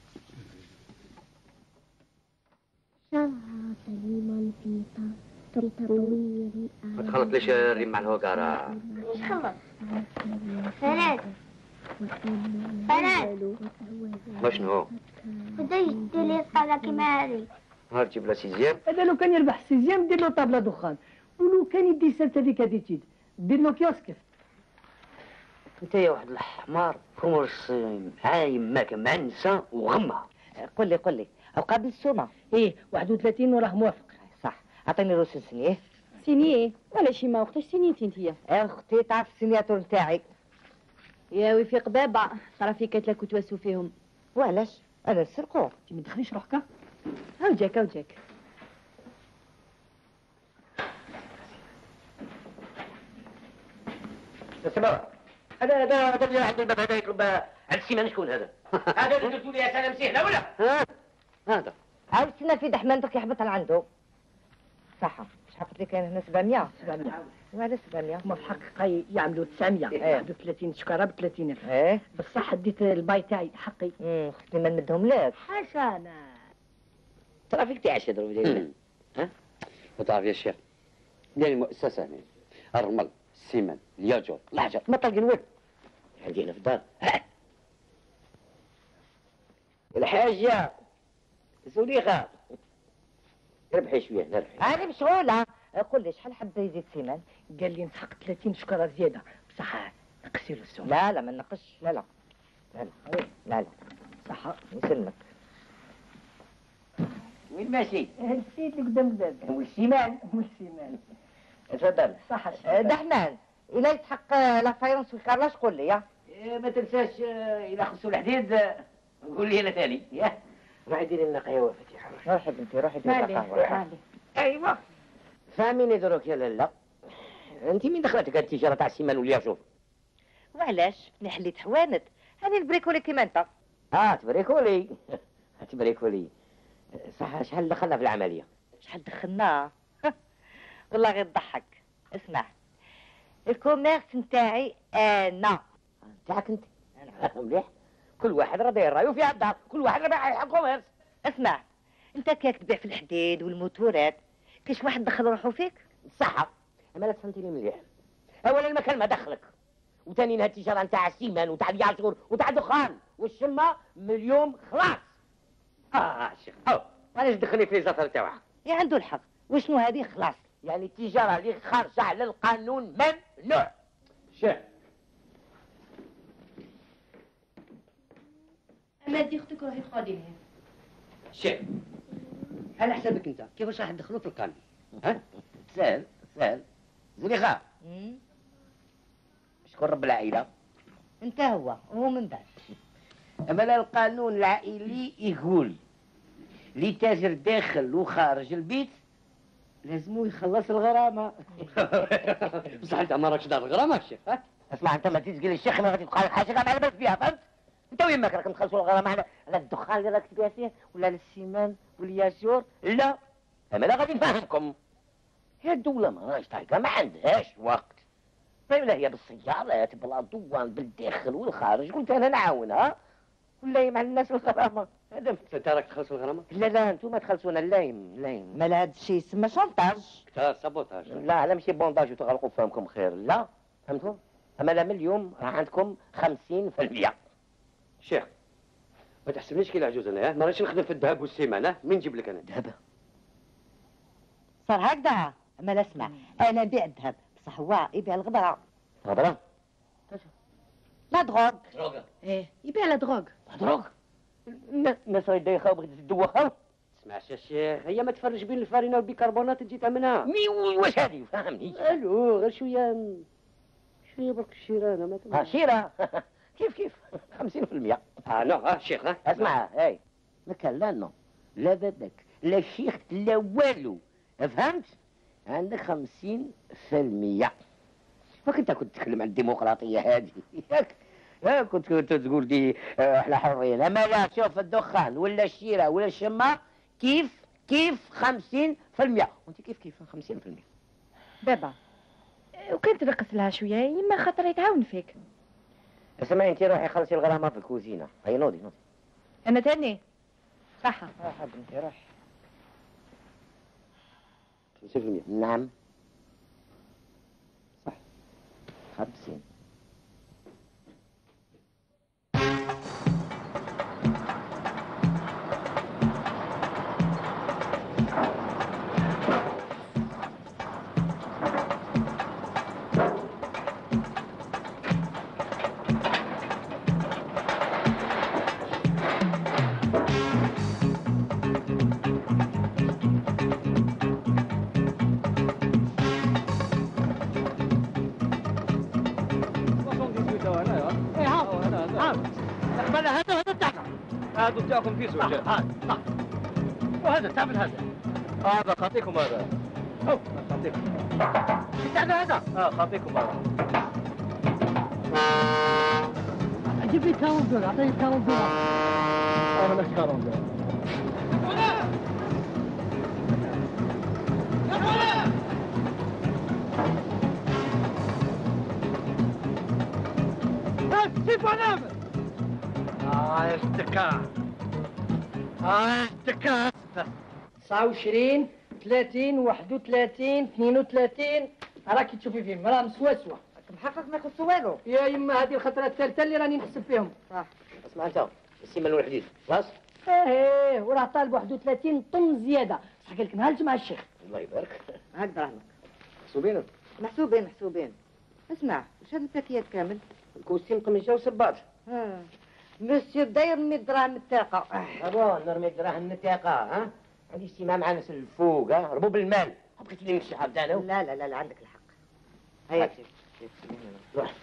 شعرها سليمة لطيفة طريقة طويلة. ما تخلط ليش الريم مع الهوكارة؟ مش خلص. فراد فراد وشنو هو؟ بدي يشتري لي طابلة كيما هذه. نهار تجيب له سيزيام؟ هذا لو كان يربح سيزيام دير له طابلة دخان، ولو كان يدي سالت هذيك هاديتيد دير له كيوسك. انت يا واحد الحمار فرص مع يماك مع النساء وغمها. قل لي قل لي او قابل السومه. ايه واحد وثلاثين وراه موافق. صح اعطيني روس سنيه. سينيه ولا شي ما وقتاش سينيتي انتيا؟ اختي تعرف السينياتور نتاعي. يا وي في قبابه صرا في كتلك وتواسوا فيهم. وعلاش؟ انا نسرقو. انت ما تدخليش روحك. هاو جاك هاو جاك. اسمع هذا هذا هذا اللي عند الباب هذا يطلب على السيمان شكون هذا؟ هذا اللي قلتوا لي يا سلام سهله ولا؟ ها هذا عاود سنة في دحمانتك يحبط لعنده. صح مش حطت لي كان هنا سبعمية. سبعمية. وعلى سبعمية؟ هما في الحقيقة يعملوا تسعمية. ايه. واحد وثلاثين شكارة ب ثلاثين ألف. ايه. بصح ديت الباي تاعي حقي. امم خصني ما نمدهم لك. حاشا أنا. ترى فيك تعيش يضرب لي. ها؟ وتعرف يا شيخ ديال المؤسسة هنا الرمل السيمان الياجور الحجر ما طلق الود عندنا في الدار. الحاجة زليخة ربحي شوية نربحي. أنا مشغولة. قول لي شحال حب يزيد سيمان؟ قال لي نسحق ثلاثين شكارة زيادة بصح نقصي له السوم. لا لا ما نقصش. لا لا لا لا لا لا صح نسلمك. وين ماشي؟ نسيت اللي قدام الباب. والسيمان والسيمان. تفضل. صح دحمان إلا يسحق لا فايرونس والكارلاش قول لي يا. ما تنساش إذا خصو الحديد قول لي أنا تالي يا روحي ديري لنا قهوة فتيحة. روحي بنتي روحي ديري لنا قهوة. أيوة فاهميني دروك يا لالا. أنت من دخلتك هاد التجارة تاع السيمان والياجور؟ وعلاش؟ ملي حليت حوانت هاني نبريكولي كيما انت. اه تبريكولي تبريكولي. صح شحال دخلنا في العملية؟ شحال دخلنا؟ والله غير تضحك. اسمع الكوميرس نتاعي انا. نتاعك انت؟ مليح. كل واحد راه داير رايو في الدار، كل واحد راه بايع الكوميرس. اسمع انت كيك تبيع في الحديد والموتورات كاش واحد دخل روحو فيك؟ صح اما لا تفهمتيني مليح. اولا المكان ما دخلك، وثانيا التجاره نتاع السيمان وتاع الياجور وتاع الدخان والشمه مليون خلاص. اه شيخ او علاش دخلني في الزفر تاعها؟ يا عنده الحق. وشنو هذه خلاص؟ يعني التجاره اللي خارجه على القانون ممنوع. شيخ اما دي اختك راهي تقادينها. شيخ على حسابك انت كيفاش راح تدخلوا في القانون؟ ها؟ سهل سهل. زليخة شكون رب العائلة؟ انت هو وهو من بعد. اما لا القانون العائلي يقول لي تاجر داخل وخارج البيت لازمو يخلص الغرامة. بصح انت ما راكش دار الغرامة الشيخ. اسمع انت ما تيجي لي الشيخ ما غادي تبقى لك حاجة كاع ما على بالك فيها فهمت؟ انت وين ماك راك نخلصوا الغرامة على على الدخان اللي راك تبيع فيه ولا على السيمان والياجور؟ لا اما لا غادي نفهمكم. هي الدولة ما راهيش طايقة ما عندهاش وقت. طيب لا هي بالسيارات بلا دوان بالداخل والخارج قلت انا نعاونها ولا مع الناس الغرامة. هذا انت راك تخلص الغرامه؟ لا لا انتم تخلصونا اللايم اللايم. مال هذا الشيء يسمى شونطاج. تا سابوتاج. لا لا ماشي بونداج وتغلقوا فمكم خير، لا فهمتوا؟ اما لا من اليوم راه عندكم خمسين في المية. شيخ ما تحسبنيش كي العجوز انا، ما رانيش نخدم في الذهب والسيمان، من نجيب لك انا؟ ذهب؟ صار هكذا. اما لا اسمع، انا نبيع الذهب بصح هو يبيع الغبره. غبره؟ لا دروغ. دروغ؟ ايه يبيع لا دروغ. دروغ؟ الناس راهي دايخه وبغيت تدوخها. اسمع يا شيخ، هي ما تفرج بين الفارينه والبيكربونات تجي تمنها. مي واش هذه فهمني؟ الو غير شويه شويه برك الشيره انا ما ها شيره كيف كيف خمسين في المية. اه نو ها شيخ ها اسمع هاي ما كان لا نو لا بدك لا شيخ لا والو فهمت؟ عندك خمسين في المية. وكنت كنت تتكلم عن الديمقراطيه هذه ياك ياك كنت كنت تقول دي احنا حرين. اما لا شوف الدخان ولا الشيره ولا الشمه كيف كيف خمسين في المية. وانت كيف كيف خمسين في المية. بابا وكان تنقص لها شويه يما خاطر يتعاون فيك. اسمعي انت روحي خلصي الغرامه في الكوزينه. هيا نوضي نوضي. انا تاني صح راح بنتي راح. خمسين في المية. نعم صح خمسين. هذا تاعكم في زوج. هذا وهذا تعمل هذا. هذا خاطيكم هذا. أو خاطيكم. تعمل هذا. اه خاطيكم هذا. جيب لي كارون دولار، اعطيني كارون دولار. انا مش كارون دولار. كيف انا؟ اه اشتكى اه اشتكى تسعة وعشرين ثلاثين واحد وثلاثين اثنين وثلاثين راكي تشوفي فيهم راه مسواسوه. محقق ما يخصو والو. يا يما هذه الخطره الثالثه اللي راني نحسب فيهم. صح. اسمع انت السيمان والحديد خلاص؟ ايه وراه طالب واحد وثلاثين طن زياده. صح قال لك نهالج مع الشيخ. الله يبارك. هاك دراهمك. محسوبين؟ محسوبين محسوبين. اسمع واش هاد الباكيات كامل؟ الكوستيم قميشه وسباط. ها مسيو داير مية دراهم التاقه. ابون نرمي دراهم التاقه ها؟ عندي اجتماع مع ناس الفوق ها ربو بالمال. بغيت لي نمشي حاب تاعنا. لا لا لا لا عندك الحق. هيا روح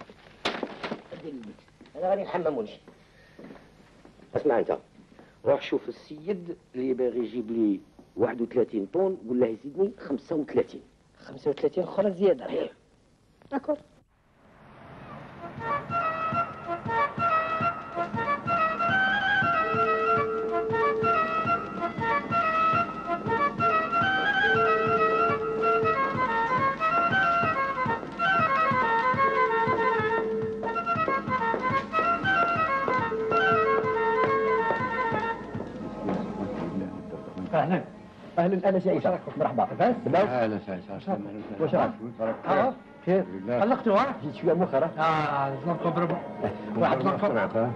انا غادي نحمم ونمشي. اسمع انت روح شوف السيد اللي باغي يجيب لي واحد وثلاثين طن قول له يزيدني خمسة وثلاثين. خمسة وثلاثين اخرى زياده. داكور. اهلا اهلا انا سعيد مرحبا بس اهلا وسهلا. واش راك؟ اه خير علقتوا ها؟ جيت شويه مؤخرا. اه زنقوا ضربوا واحد زنقوا.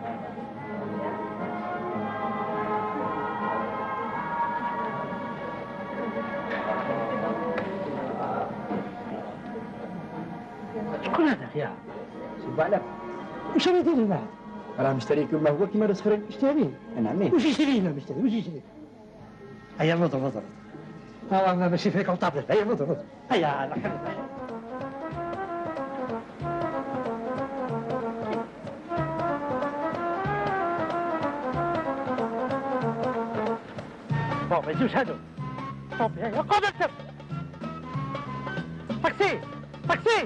شكون هذا يا سبع لك؟ وش راه يدير بعد؟ راه مشتري كما هو كما ناس اخرين. اشتري؟ نعم. وش يشري له مشتري؟ وش يشري؟ هيا نوضر نوضر. ها والله ماشي فيك وطابلت. هيا نوضر نوضر. هيا على خير. بون ما يجوش هادو. طوبي هيا قوم اكتب. تاكسي تاكسي.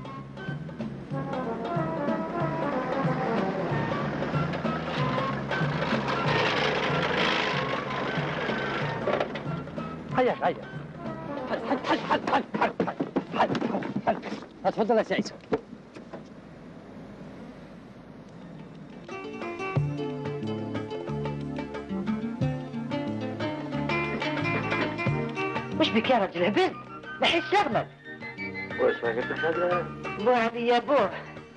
هيا هيا حل حل حل حل حل حل حل حل حل. تفضل يا سعيد. بك يا راجل هبل؟ نحي شغلك. واش ما قلت لك هذا؟ بو هذه يا بو.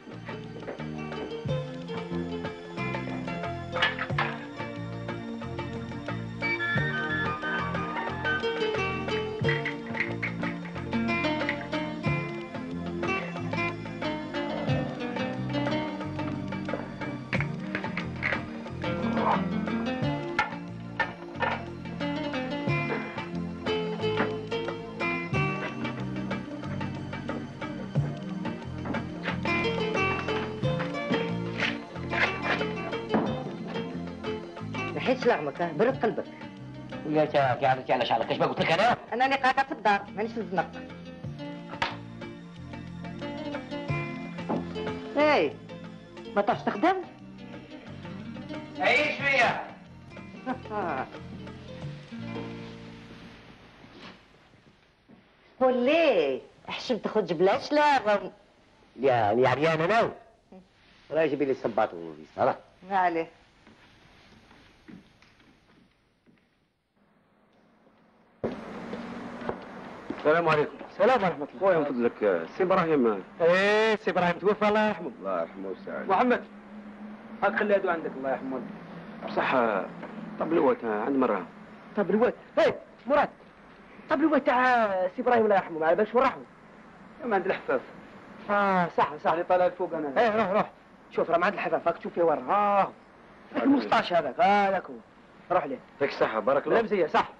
نحيت لعمك برد قلبك. ويا انت كي عرفتي على شعرك اش ما قلت لك انا؟ انا اللي قاعده في الدار مانيش الزنق. اي ما تعرفش تخدم؟ عيش فيا. ولي حشمت تخرج بلا شلاغ. يعني عريان انا؟ راه جيبي لي الصباط والبيصه. ما عليه. السلام عليكم. السلام ورحمة الله. خويا من فضلك سي ابراهيم. ايه سي ابراهيم توفى الله يرحمه. الله يرحمه ويسعده. محمد هاك خلي هادو عندك الله يرحمه. بصح طب الوقت عند مرة. طب الوقت هاي مراد. طب الوقت تاع سي ابراهيم الله يرحمه على بالك وين راحوا؟ ما عند الحفاف. اه صح صح. اللي طالع فوق انا. ايه روح روح. شوف راه ما عند الحفاف هاك تشوف فيه وين اه. هاك المسطاش هذاك هذاك هو. روح ليه. يعطيك الصحة بارك الله. لمزية صح.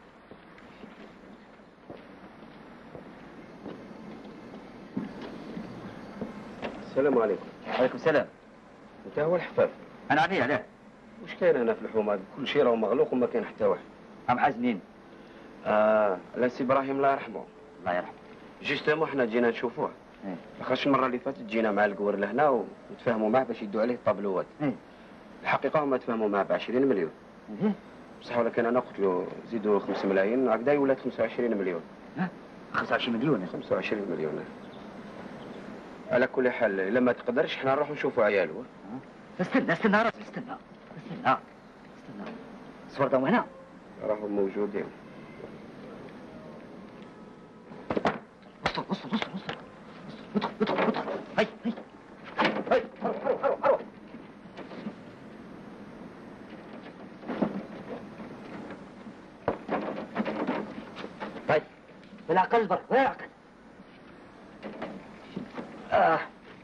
السلام عليكم. وعليكم السلام. انت هو الحفاف؟ انا عليه عليه. وش كاين هنا في الحومه؟ كل شيء راه مغلوق وما كاين حتى واحد. ام حازنين. اه لا سي ابراهيم الله يرحمه. الله يرحمه. جيستومون حنا جينا نشوفوه. ايه. لاخاطش المره اللي فاتت جينا مع القور لهنا ونتفاهموا معاه باش يدوا عليه الطابلوات. ايه. الحقيقه هما تفاهموا معاه ب عشرين مليون. ايه. بصح ولكن انا قلت له زيدوا خمس ملايين هكذا ولات خمسة وعشرين مليون. ها؟ خمسة وعشرين مليون. خمسة وعشرين مليون. على كل حال الا ما تقدرش حنا نروحوا نشوفوا عياله. استنى استنى راسي استنى استنى استنى الصور داهم هنا راهم موجودين. وصل وصل وصل وصل ادخل ادخل ادخل هاي هاي هاي حرو حرو حرو حرو هاي بالعقل برك بالعقل. آه.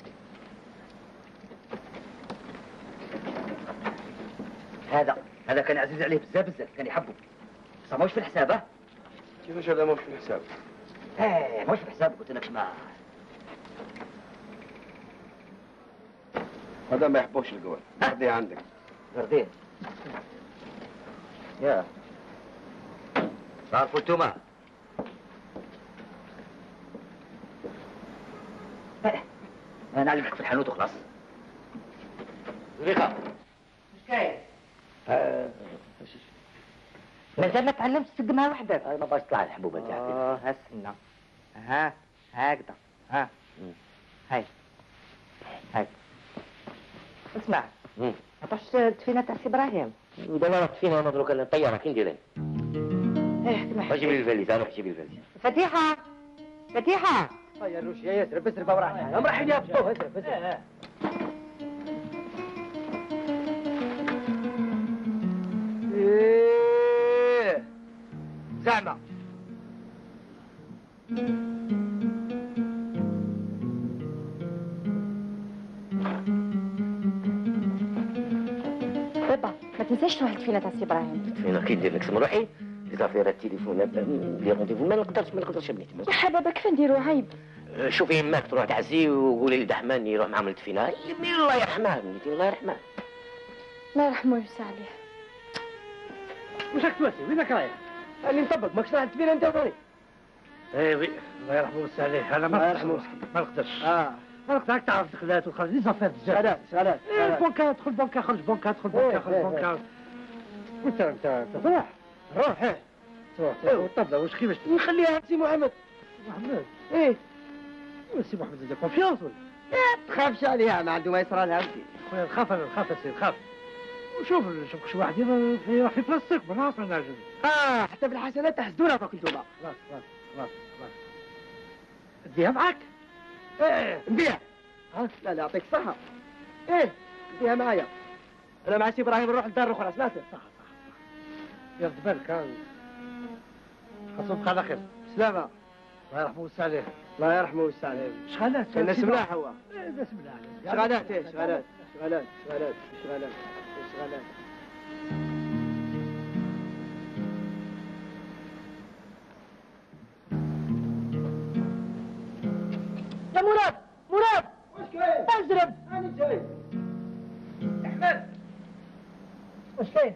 هذا هذا كان عزيز عليه بزاف بزاف كان يحبه بصح ماهوش في الحساب. ها كيفاش هذا ماهوش في الحساب؟ ايه ماهوش في الحساب قلت لك ما هذا ما يحبوش القوال. خذيه عندك. زردين يا تعرفوا انتوما انا نعلمك في الحانوت وخلاص. زليخة اش كاين؟ مازال ما تعلمتش تقدمها وحدك. ما باش تطلع الحبوبه نتاعك. اه هسنا ها هكذا ها هاي هاي اسمع ما تروحش تفينا تاع سي ابراهيم. ودابا رحت فينا انا دروك الطياره كي ندير؟ ايه كما جيب لي الفاليز روح جيب لي الفاليز. فتيحه فتيحه يا روش يا يسرب اسرب وراح هم رايحين يهبطوه اسرب اسرب. ايه زعما بابا ما تنساش تروح للدفينة تاع سي ابراهيم. فين كي ندير نقسم روحي؟ لي زافير التليفون لي رونديفو ما نقدرش ما نقدرش بنيتي. يا حبابا كيف نديرو عيب. شوفي يماك تروح تعزي وقولي لدحمان يروح معهم للدفينة. يمي الله يرحمها بنيتي الله يرحمها. الله يرحمه ويوسع عليه. واش راك تواسي وينك رايح؟ اللي نطبق ماكش راح الدفينة انت وطريق. ايه وي الله يرحمه ويوسع عليه. انا ما نقدرش ما نقدرش. اه ما نقدرش تعرف دخلات وخرج لي زافير بزاف. سلام سلام. بونكا ادخل بونكا خرج بونكا ادخل بونكا خرج بونكا. وانت انت انت روح روح ايه روح والطبله واش كيفاش نخليها سي محمد. محمد ايه سي محمد عنده كونفيونس ولا؟ لا تخافش عليها ما عنده ما يصرى لها انت. خويا نخاف انا نخاف يا سي نخاف. شوف شوف شي واحد يروح في بلاستيك ما نعرف انا عجبني. اه حتى في الحسنات تحسدونا دوك انتوما. خلاص خلاص خلاص خلاص. اديها معاك؟ ايه نبيع. ها؟ لا لا يعطيك الصحة. ايه نديها معايا. انا مع سي ابراهيم نروح للدار الاخرى سمعت؟ صح صح صح. ياخد بالك ها. خاصهم على خير. سلامة. الله يرحمه ويوسع عليه. الله يرحمه ويوسع عليه. شغالات. الناس ملاح هو. الناس ملاح. شغالات ايه شغالات شغالات شغالات شغالات شغالات. يا مراد مراد وش كاين؟ اجرب انا جاي. احمد وش كاين؟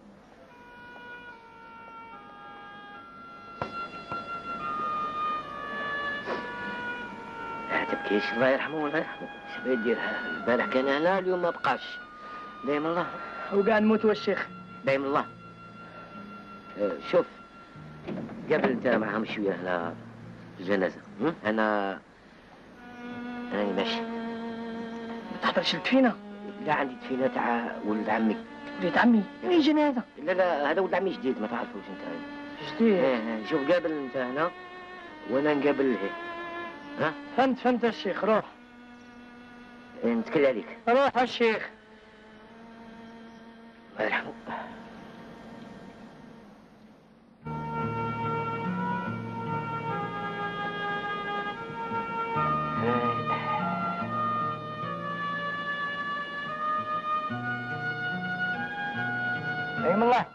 لا تبكيش الله يرحمه والله يرحمه. اش بغا يدير البارح كان هنا اليوم ما بقاش. دايم الله. وكاع نموت والشيخ. دايم الله. اه شوف قبل انت معهم شويه هنا في الجنازه. انا انا ماشي. ما تحضرش الدفينه؟ لا عندي دفينه تاع ولد عمي. ولد عمي؟ وين جنازه؟ لا لا هذا ولد عمي جديد ما تعرفوش انت. جديد؟ اه شوف قابل انت هنا وانا نقابل هيك. ها؟ فهمت فهمت الشيخ روح. نتكل عليك. روح الشيخ. الله يرحمه. ايم الله.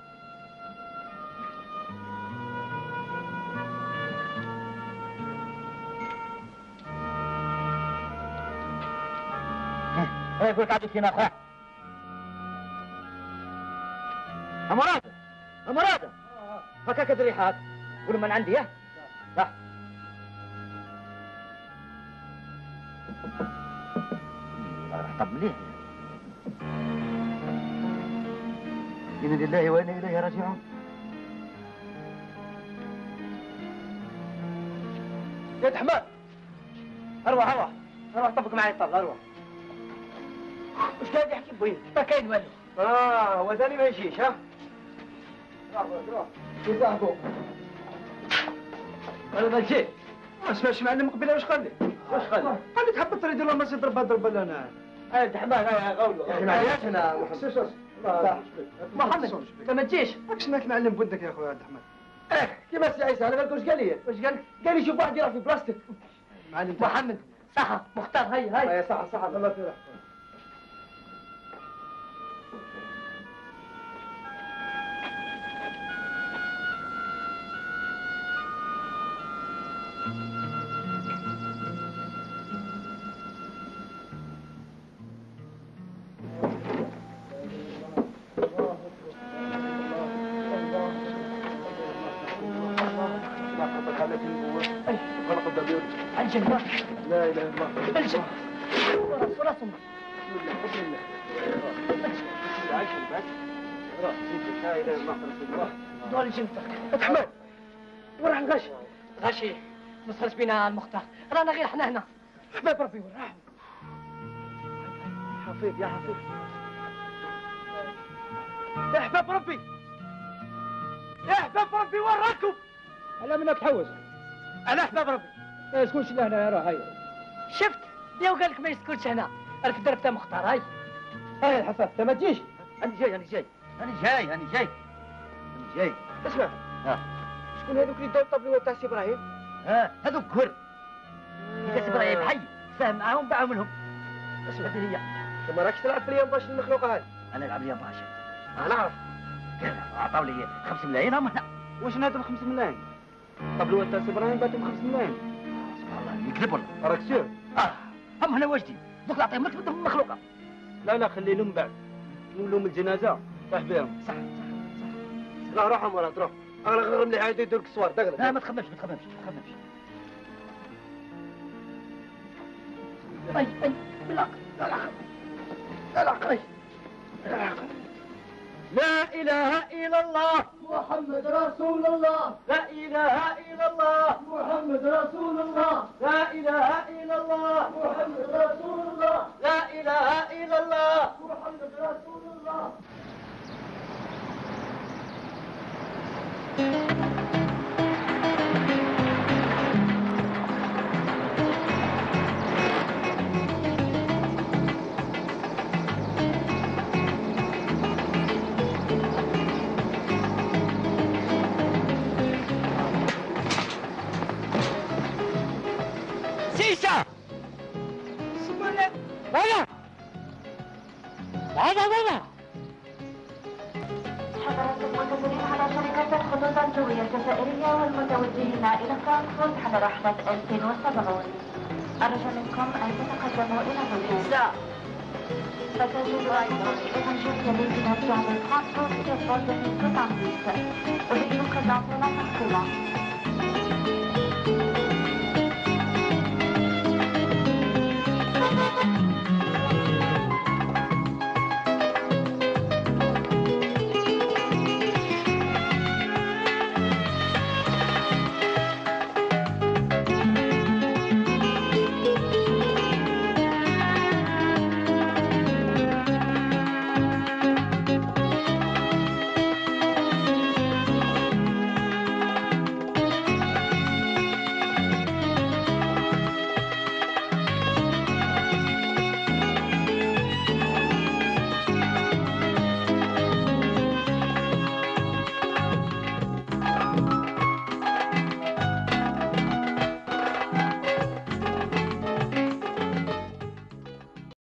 ايه قلت عدو فينا اخويا. امراض امراض فكاك الريحات قول من عندي ياه صح. راح طب ليه؟ إنا لله وإنا إليه راجعون. يا حماد اروح اروح اروح طبق معي الطبل اروح. وش قاعد يحكي بوين؟ ما كاين والو. اه وثاني ما يجيش ها؟ روح روح وصاحبه. انا ما جيت. ما سمعش معلم قبيله واش قال لي؟ واش قال لي؟ قال لي تحب تريد والله ما ضرب ضرب انا. ايه حماد هاي غولو. يا اخي معليش انا محمد انت ما تجيش. راك سمعت معلم بودك يا خويا عبد الرحمن. ايه كيما سي عيسى انا بالك واش قال لي؟ واش قال؟ قال لي شوف واحد يروح في بلاستيك. معلم محمد صحة مختار هاي هاي. هاي صحة صحة الله في راحتك. الجنة لا اله الا الله. الجنة وراس وراس امك. بسم الله بسم الله. عايش الباب. لا اله الا الله رسول الله. دول جنتك. حماد وين راح نغش؟ غشي ما صارش بينا المختار رانا غير حنا هنا. حباب ربي وين راح؟ حفيظ يا حفيظ. يا حباب ربي يا حباب ربي وين راكم؟ على منك تحوس. انا حباب ربي. ما يسكنش لهنا يا راه هاي. شفت يا وقال لك ما يسكنش هنا. راك دربته مختار هاي. هاي الحفاف انت ما تجيش. انا جاي انا جاي انا جاي انا جاي انا جاي. اسمع ها شكون هذوك اللي داو الطابلو تاع سي ابراهيم؟ ها هذوك كور. إذا سي ابراهيم حي فاهم معاهم باعوا منهم. اسمع هذه هي. انت ما راكش تلعب في اليوم باش المخلوقه هاي. انا نلعب اليوم باشا. انا نعرف. عطاو لي خمس ملايين هم هنا. واش نادم خمس ملايين؟ طابلو تاع سي ابراهيم باتهم خمس ملايين. سبحان الله يكذب والله. راك سير؟ اه هم هنا واجدين. دوك نعطيهم لك بدهم المخلوقه. لا لا خلي لهم بعد. نولهم الجنازه طاح بهم. صح صح صح. لا روح مراد روح. انا غير مليح عاد يديرك الصوار دقلق. لا ما تخممش ما تخممش ما تخممش. اي اي بالعقل لا العقل لا العقل لا العقل. لا اله الا الله محمد رسول الله. لا اله الا الله محمد رسول الله. لا اله الا الله محمد رسول الله. لا اله الا الله محمد رسول الله. نيسا سمونا هنا هنا هنا حضرات المنتظرين على شركات الخطوط الجوية الجزائرية والمتوجهين إلى فرانكفورت حضر رحلة ألفين وسبعون. أرجو منكم أن تتقدموا إلى الهوتيل. فتجد أيضا إيفانجيل ديستيناسيون de Francfort sur vol de soixante-dix. Veuillez nous présenter la partie.